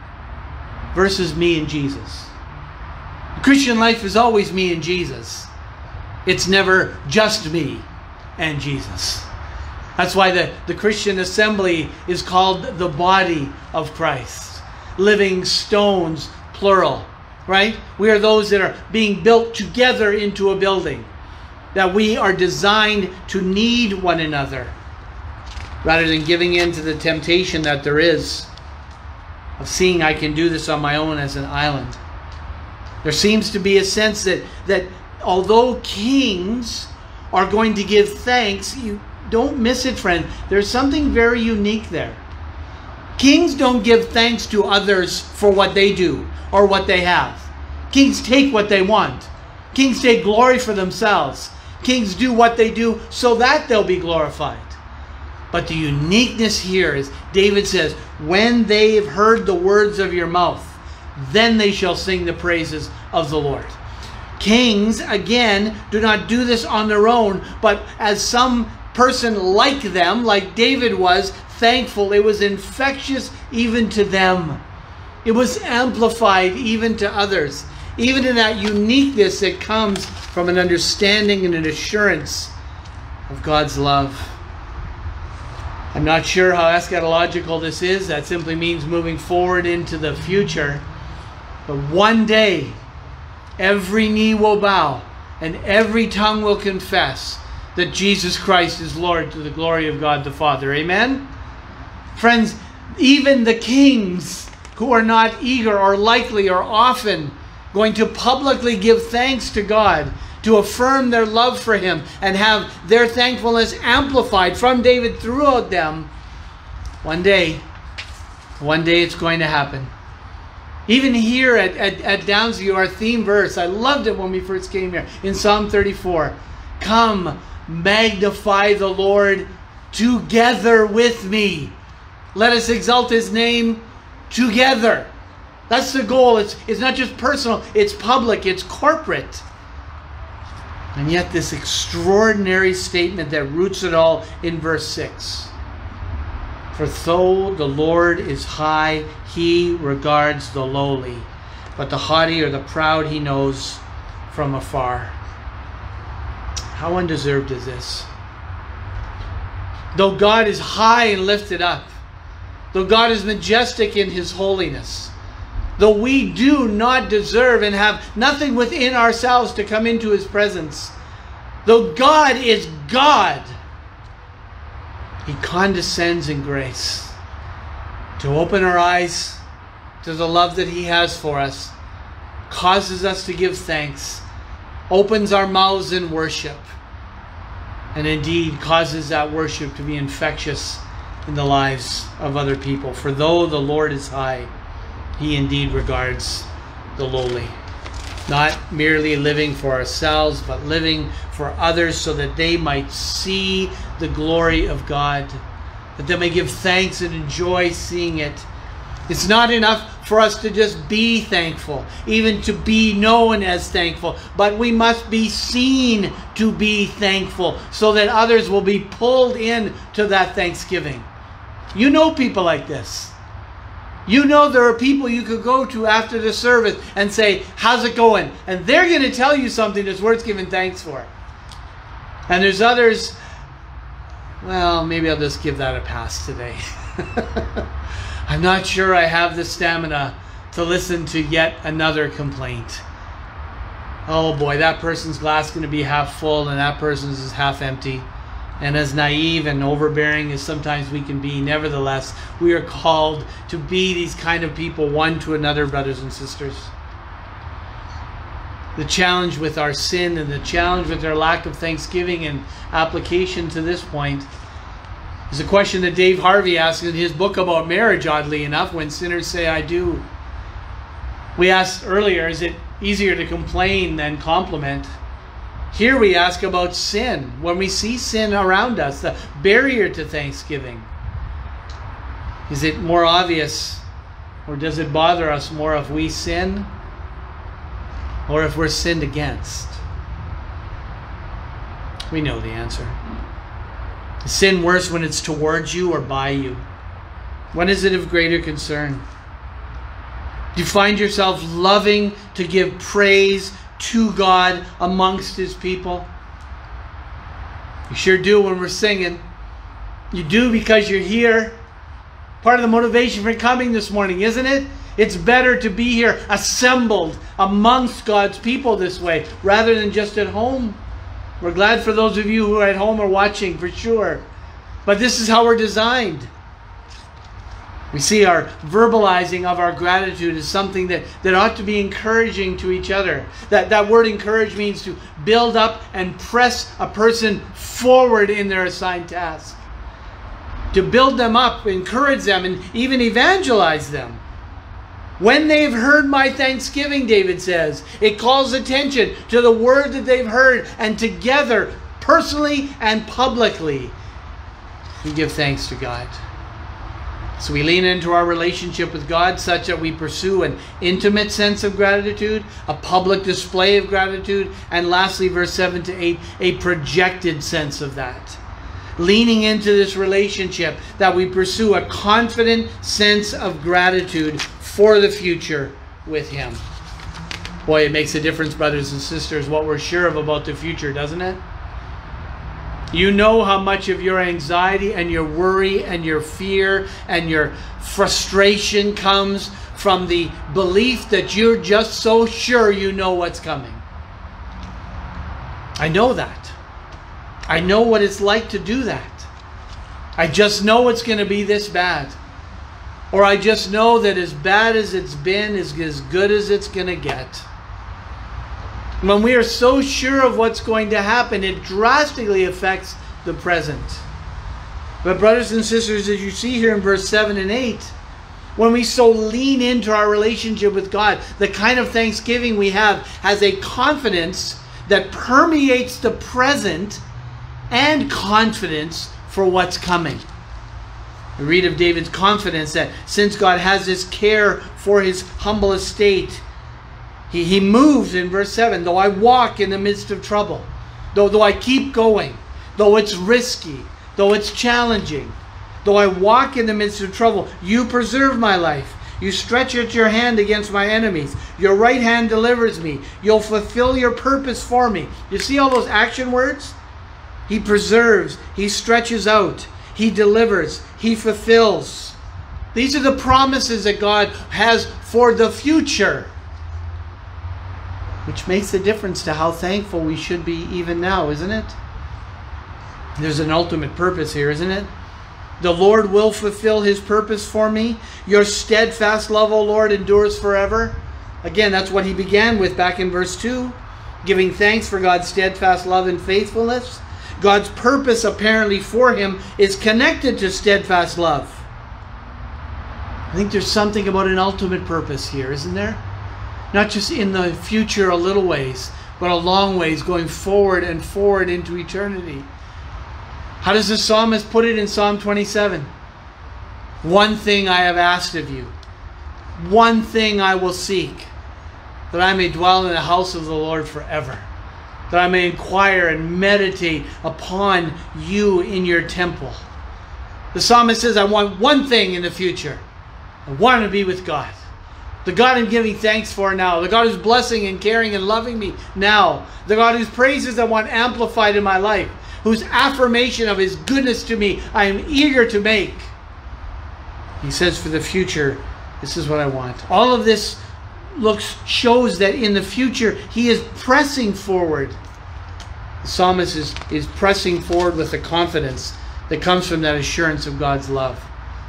versus me and Jesus. The Christian life is always me and Jesus. It's never just me and Jesus. That's why the Christian assembly is called the body of Christ. Living stones, plural, right? We are those that are being built together into a building. That we are designed to need one another rather than giving in to the temptation that there is of seeing I can do this on my own as an island. There seems to be a sense that although kings are going to give thanks, you don't miss it, friend. There's something very unique there. Kings don't give thanks to others for what they do or what they have. Kings take what they want. Kings take glory for themselves. Kings do what they do so that they'll be glorified. But the uniqueness here is, David says, when they have heard the words of your mouth, then they shall sing the praises of the Lord. Kings, again, do not do this on their own, but as some person like them, like David was, thankful. It was infectious even to them. It was amplified even to others. Even in that uniqueness that comes from an understanding and an assurance of God's love. I'm not sure how eschatological this is. That simply means moving forward into the future. But one day, every knee will bow and every tongue will confess that Jesus Christ is Lord, to the glory of God the Father. Amen? Friends, even the kings who are not eager or likely or often going to publicly give thanks to God, to affirm their love for Him and have their thankfulness amplified from David throughout them, one day it's going to happen. Even here at Downsview, our theme verse, I loved it when we first came here, in Psalm 34. Come, magnify the Lord together with me. Let us exalt His name together. That's the goal. It's not just personal, it's public, it's corporate. And yet this extraordinary statement that roots it all in verse 6. For though the Lord is high, He regards the lowly, but the haughty or the proud He knows from afar. How undeserved is this? Though God is high and lifted up, though God is majestic in His holiness, though we do not deserve and have nothing within ourselves to come into His presence, though God is God, He condescends in grace to open our eyes to the love that He has for us, causes us to give thanks, opens our mouths in worship, and indeed causes that worship to be infectious in the lives of other people. For though the Lord is high, He indeed regards the lowly. Not merely living for ourselves, but living for others so that they might see the glory of God, that they may give thanks and enjoy seeing it. It's not enough for us to just be thankful, even to be known as thankful, but we must be seen to be thankful so that others will be pulled in to that thanksgiving. You know people like this. You know there are people you could go to after the service and say, how's it going? And they're going to tell you something that's worth giving thanks for. And there's others, well, maybe I'll just give that a pass today. I'm not sure I have the stamina to listen to yet another complaint. Oh boy, that person's glass is going to be half full and that person's is half empty. And as naive and overbearing as sometimes we can be, nevertheless, we are called to be these kind of people one to another, brothers and sisters. The challenge with our sin and the challenge with our lack of thanksgiving and application to this point is a question that Dave Harvey asks in his book about marriage, oddly enough, When Sinners Say I Do. We asked earlier, is it easier to complain than compliment? Here we ask about sin. When we see sin around us, the barrier to thanksgiving, is it more obvious, or does it bother us more if we sin or if we're sinned against? We know the answer. Is sin worse when it's towards you or by you? When is it of greater concern? Do you find yourself loving to give praise to God amongst His people? You sure do when we're singing. You do because you're here. Part of the motivation for coming this morning, isn't it? It's better to be here assembled amongst God's people this way rather than just at home. We're glad for those of you who are at home or watching for sure. But this is how we're designed. We see our verbalizing of our gratitude as something that ought to be encouraging to each other. That word encourage means to build up and press a person forward in their assigned task. To build them up, encourage them, and even evangelize them. When they've heard my thanksgiving, David says, it calls attention to the word that they've heard, and together, personally and publicly, we give thanks to God. So we lean into our relationship with God such that we pursue an intimate sense of gratitude, a public display of gratitude, and lastly, verse 7 to 8, a projected sense of that. Leaning into this relationship, that we pursue a confident sense of gratitude for the future with Him. Boy, it makes a difference, brothers and sisters, what we're sure of about the future, doesn't it? You know how much of your anxiety and your worry and your fear and your frustration comes from the belief that you're just so sure you know what's coming. I know that. I know what it's like to do that. I just know it's going to be this bad. Or I just know that as bad as it's been is as good as it's going to get. When we are so sure of what's going to happen, it drastically affects the present. But brothers and sisters, as you see here in verse 7 and 8, when we so lean into our relationship with God, the kind of thanksgiving we have has a confidence that permeates the present and confidence for what's coming. We read of David's confidence that since God has His care for His humble estate, He moves in verse 7, though I walk in the midst of trouble, though I keep going, though it's risky, though it's challenging, though I walk in the midst of trouble, you preserve my life. You stretch out your hand against my enemies. Your right hand delivers me. You'll fulfill your purpose for me. You see all those action words? He preserves. He stretches out. He delivers. He fulfills. These are the promises that God has for the future, which makes a difference to how thankful we should be even now, isn't it? There's an ultimate purpose here, isn't it? The Lord will fulfill His purpose for me. Your steadfast love, O Lord, endures forever. Again, that's what he began with back in verse 2, giving thanks for God's steadfast love and faithfulness. God's purpose apparently for him is connected to steadfast love. I think there's something about an ultimate purpose here, isn't there? Not just in the future a little ways, but a long ways going forward and forward into eternity. How does the psalmist put it in Psalm 27? One thing I have asked of you. One thing I will seek, that I may dwell in the house of the Lord forever, that I may inquire and meditate upon you in your temple. The psalmist says, I want one thing in the future. I want to be with God. The God I'm giving thanks for now. The God who's blessing and caring and loving me now. The God whose praises I want amplified in my life. Whose affirmation of His goodness to me I am eager to make. He says for the future, This is what I want. All of this shows that in the future he is pressing forward. The psalmist is pressing forward with the confidence that comes from that assurance of God's love.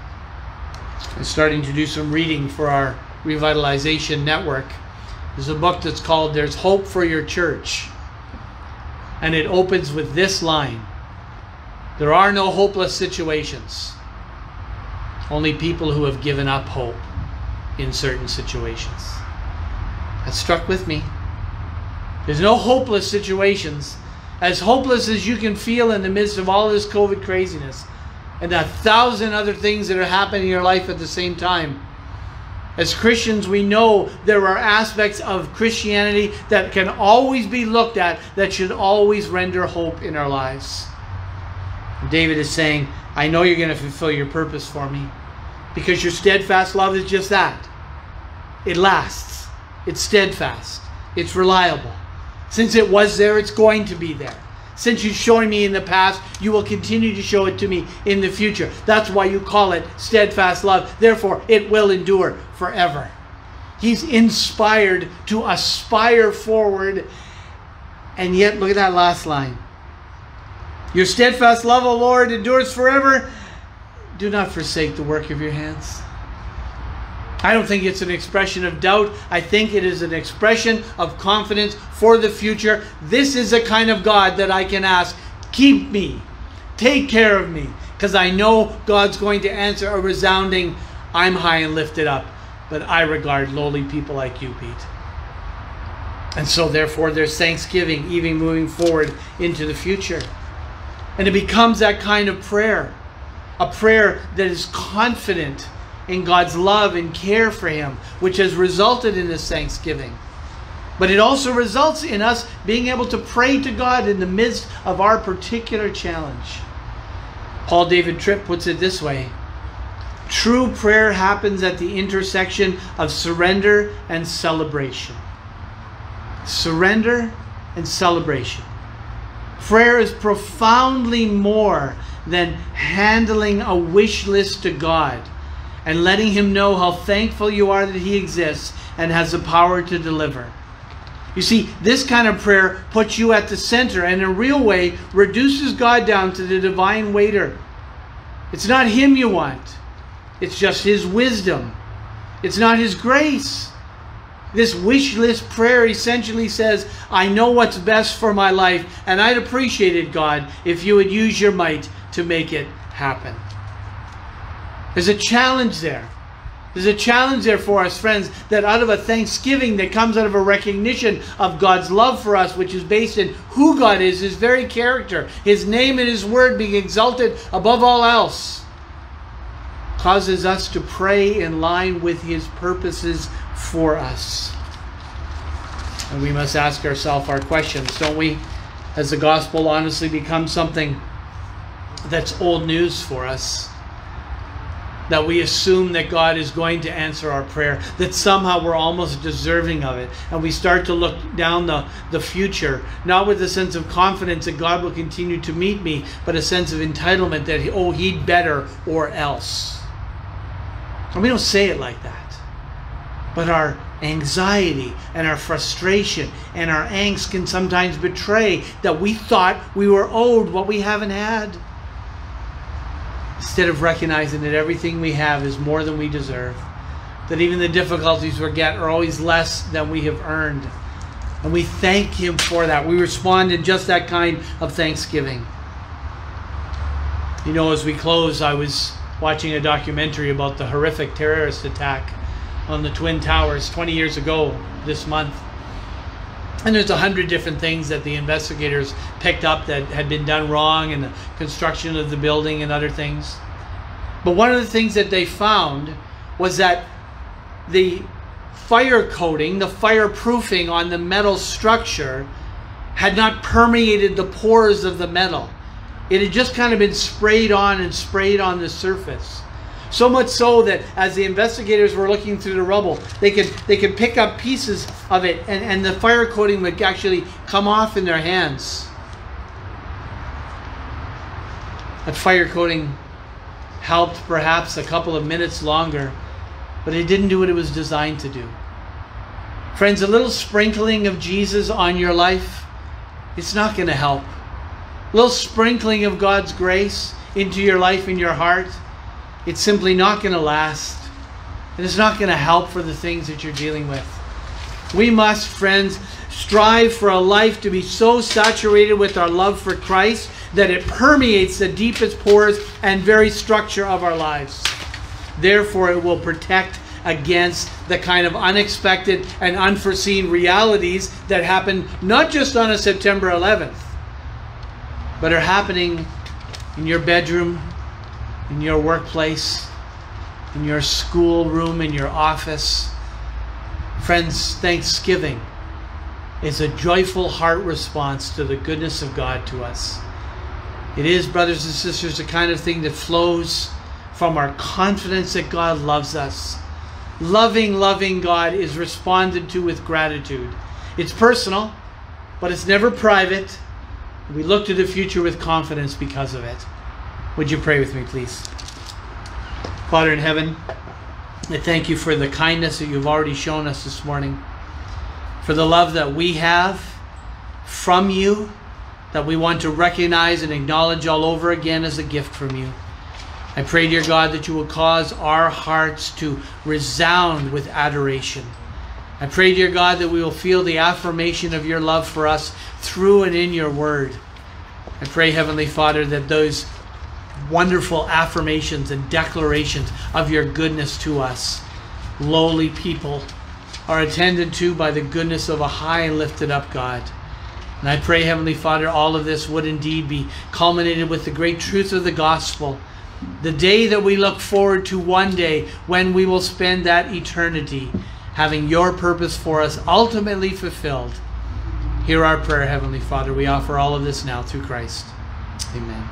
I'm starting to do some reading for our Revitalization Network. There's a book that's called There's Hope for Your Church. And it opens with this line: there are no hopeless situations, only people who have given up hope in certain situations. That struck with me. There's no hopeless situations. As hopeless as you can feel in the midst of all this COVID craziness and 1,000 other things that are happening in your life at the same time. As Christians, we know there are aspects of Christianity that can always be looked at that should always render hope in our lives. David is saying, I know you're going to fulfill your purpose for me, because your steadfast love is just that. It lasts. It's steadfast. It's reliable. Since it was there, it's going to be there. Since you've shown me in the past, you will continue to show it to me in the future. That's why you call it steadfast love. Therefore, it will endure forever. He's inspired to aspire forward. And yet, look at that last line. Your steadfast love, O Lord, endures forever. Do not forsake the work of your hands. I don't think it's an expression of doubt. I think it is an expression of confidence for the future. This is the kind of God that I can ask, keep me, take care of me, because I know God's going to answer a resounding, I'm high and lifted up, but I regard lowly people like you, Pete. And so therefore there's thanksgiving even moving forward into the future. And it becomes that kind of prayer, a prayer that is confident in God's love and care for him, which has resulted in this thanksgiving. But it also results in us being able to pray to God in the midst of our particular challenge. Paul David Tripp puts it this way: true prayer happens at the intersection of surrender and celebration. Surrender and celebration. Prayer is profoundly more than handling a wish list to God and letting him know how thankful you are that he exists and has the power to deliver. You see, this kind of prayer puts you at the center and in a real way reduces God down to the divine waiter. It's not him you want. It's just his wisdom. It's not his grace. This wish list prayer essentially says, I know what's best for my life, and I'd appreciate it, God, if you would use your might to make it happen. There's a challenge there. There's a challenge there for us, friends, that out of a thanksgiving that comes out of a recognition of God's love for us, which is based in who God is, his very character, his name and his word being exalted above all else, causes us to pray in line with his purposes for us. And we must ask ourselves our questions, don't we? Has the gospel honestly become something that's old news for us? That we assume that God is going to answer our prayer, that somehow we're almost deserving of it. And we start to look down the future, not with a sense of confidence that God will continue to meet me, but a sense of entitlement that, he'd better or else. And we don't say it like that. But our anxiety and our frustration and our angst can sometimes betray that we thought we were owed what we haven't had. Instead of recognizing that everything we have is more than we deserve. That even the difficulties we get are always less than we have earned. And we thank him for that. We respond in just that kind of thanksgiving. You know, as we close, I was watching a documentary about the horrific terrorist attack on the Twin Towers 20 years ago this month. And there's 100 different things that the investigators picked up that had been done wrong in the construction of the building and other things. But one of the things that they found was that the fire coating, the fireproofing on the metal structure had not permeated the pores of the metal. It had just kind of been sprayed on and sprayed on the surface. So much so that as the investigators were looking through the rubble, they could pick up pieces of it and the fire coating would actually come off in their hands. That fire coating helped perhaps a couple of minutes longer, but it didn't do what it was designed to do. Friends, a little sprinkling of Jesus on your life, it's not going to help. A little sprinkling of God's grace into your life and your heart, it's simply not going to last. And it's not going to help for the things that you're dealing with. We must, friends, strive for a life to be so saturated with our love for Christ that it permeates the deepest pores and very structure of our lives. Therefore, it will protect against the kind of unexpected and unforeseen realities that happen not just on a September 11th, but are happening in your bedroom, in your workplace, in your schoolroom, in your office. Friends, Thanksgiving is a joyful heart response to the goodness of God to us. It is, brothers and sisters, the kind of thing that flows from our confidence that God loves us. Loving God is responded to with gratitude. It's personal, but it's never private. We look to the future with confidence because of it. Would you pray with me, please? Father in heaven, I thank you for the kindness that you've already shown us this morning, for the love that we have from you, that we want to recognize and acknowledge all over again as a gift from you. I pray, dear God, that you will cause our hearts to resound with adoration. I pray, dear God, that we will feel the affirmation of your love for us through and in your word. I pray, Heavenly Father, that those wonderful affirmations and declarations of your goodness to us, lowly people, are attended to by the goodness of a high and lifted up God. And I pray, Heavenly Father, all of this would indeed be culminated with the great truth of the gospel, the day that we look forward to one day when we will spend that eternity having your purpose for us ultimately fulfilled. Hear our prayer, Heavenly Father. We offer all of this now through Christ. Amen.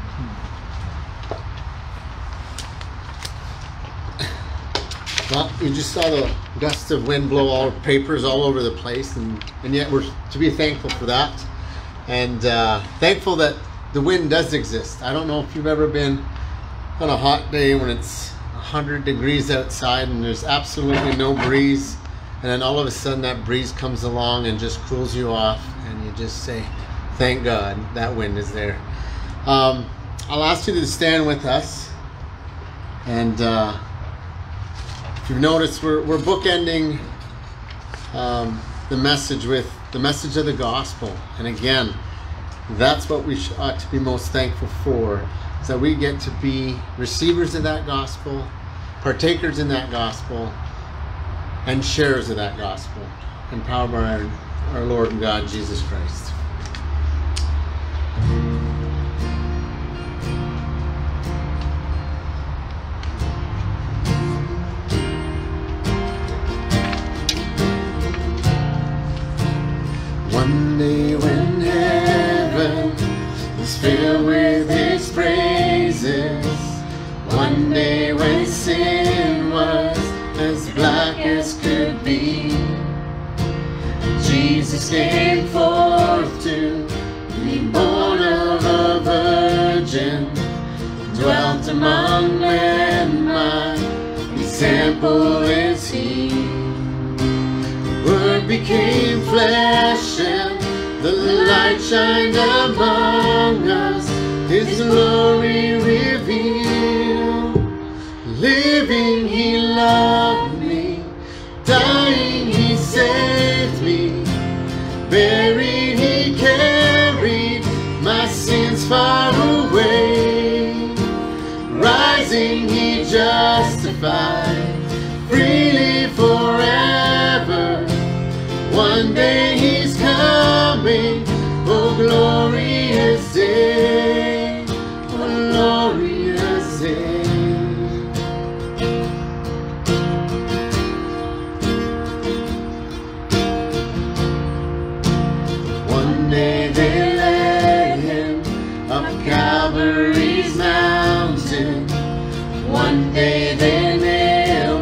Well, you just saw the gusts of wind blow all papers all over the place, and yet we're to be thankful for that, and thankful that the wind does exist. I don't know if you've ever been on a hot day when it's 100 degrees outside and there's absolutely no breeze, and then all of a sudden that breeze comes along and just cools you off, and you just say, thank God that wind is there. I'll ask you to stand with us, and if you've noticed, we're bookending the message with the message of the gospel. And again, that's what we ought to be most thankful for, is that we get to be receivers of that gospel, partakers in that gospel, and sharers of that gospel, empowered by our Lord and God, Jesus Christ. One day when heaven is filled with his praises, one day when sin was as black as could be, Jesus came forth to be born of a virgin, dwelt among men, my example is he. Word became flesh and the light shined among us, his glory revealed. Living he loved me, dying he saved me, buried he carried my sins far away, rising he justified freely forever. One day he's coming, oh glorious day, oh glorious day. One day they led him up Calvary's mountain, one day they nailed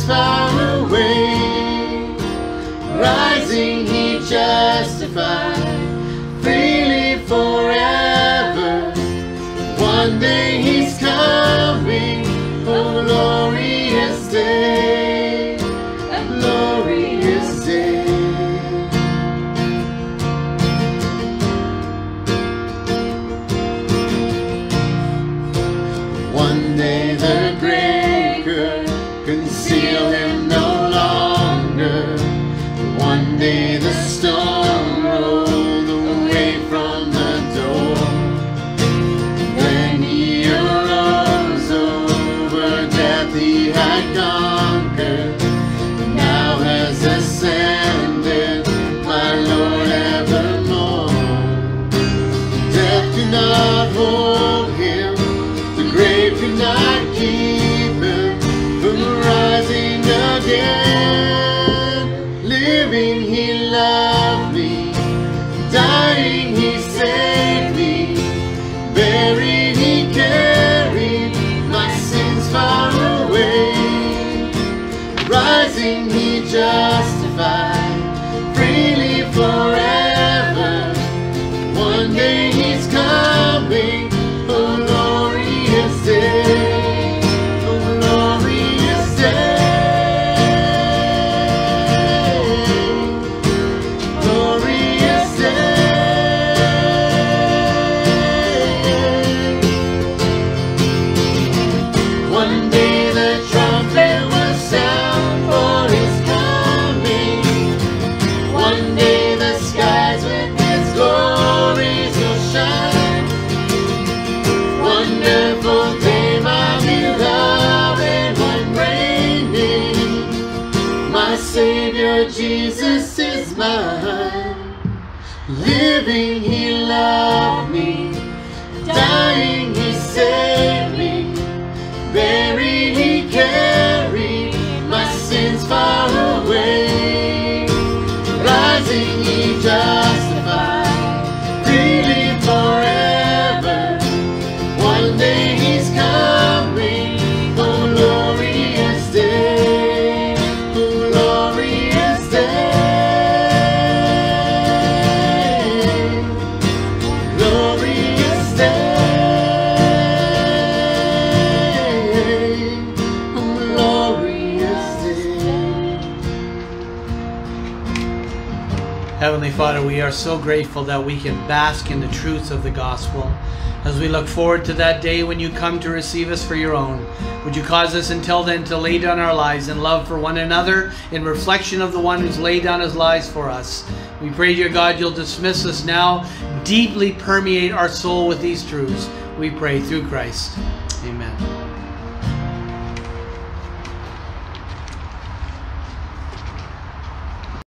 far away. Rising, he justified, freely forever. One day he's coming, oh glorious day, a glorious day. One day the grave could conceal him no longer. One day the stone rolled away from the door. Then he arose, over death he had conquered. Now has ascended, my Lord evermore. Death could not hold him, the grave could not keep him from rising again. Living, he loved me. Dying, he saved me. Buried, he carried my sins far away. Rising, he justified, freely forever. One day he's coming, oh glorious day, oh glorious day. One day the trumpet will sound for his coming. One day the skies with his glories will shine. Wonderful day, my beloved one reigning. My Savior Jesus is mine. Living, he loved me. Dying, he saved me. Buried, he carried my sins far away. Rising, he justified, freely forever. One day he's coming, oh glorious day, oh glorious day, glorious day. Heavenly Father, we are so grateful that we can bask in the truths of the gospel. As we look forward to that day when you come to receive us for your own, would you cause us until then to lay down our lives in love for one another, in reflection of the one who's laid down his lives for us. We pray, dear God, you'll dismiss us now, deeply permeate our soul with these truths. We pray through Christ. Amen.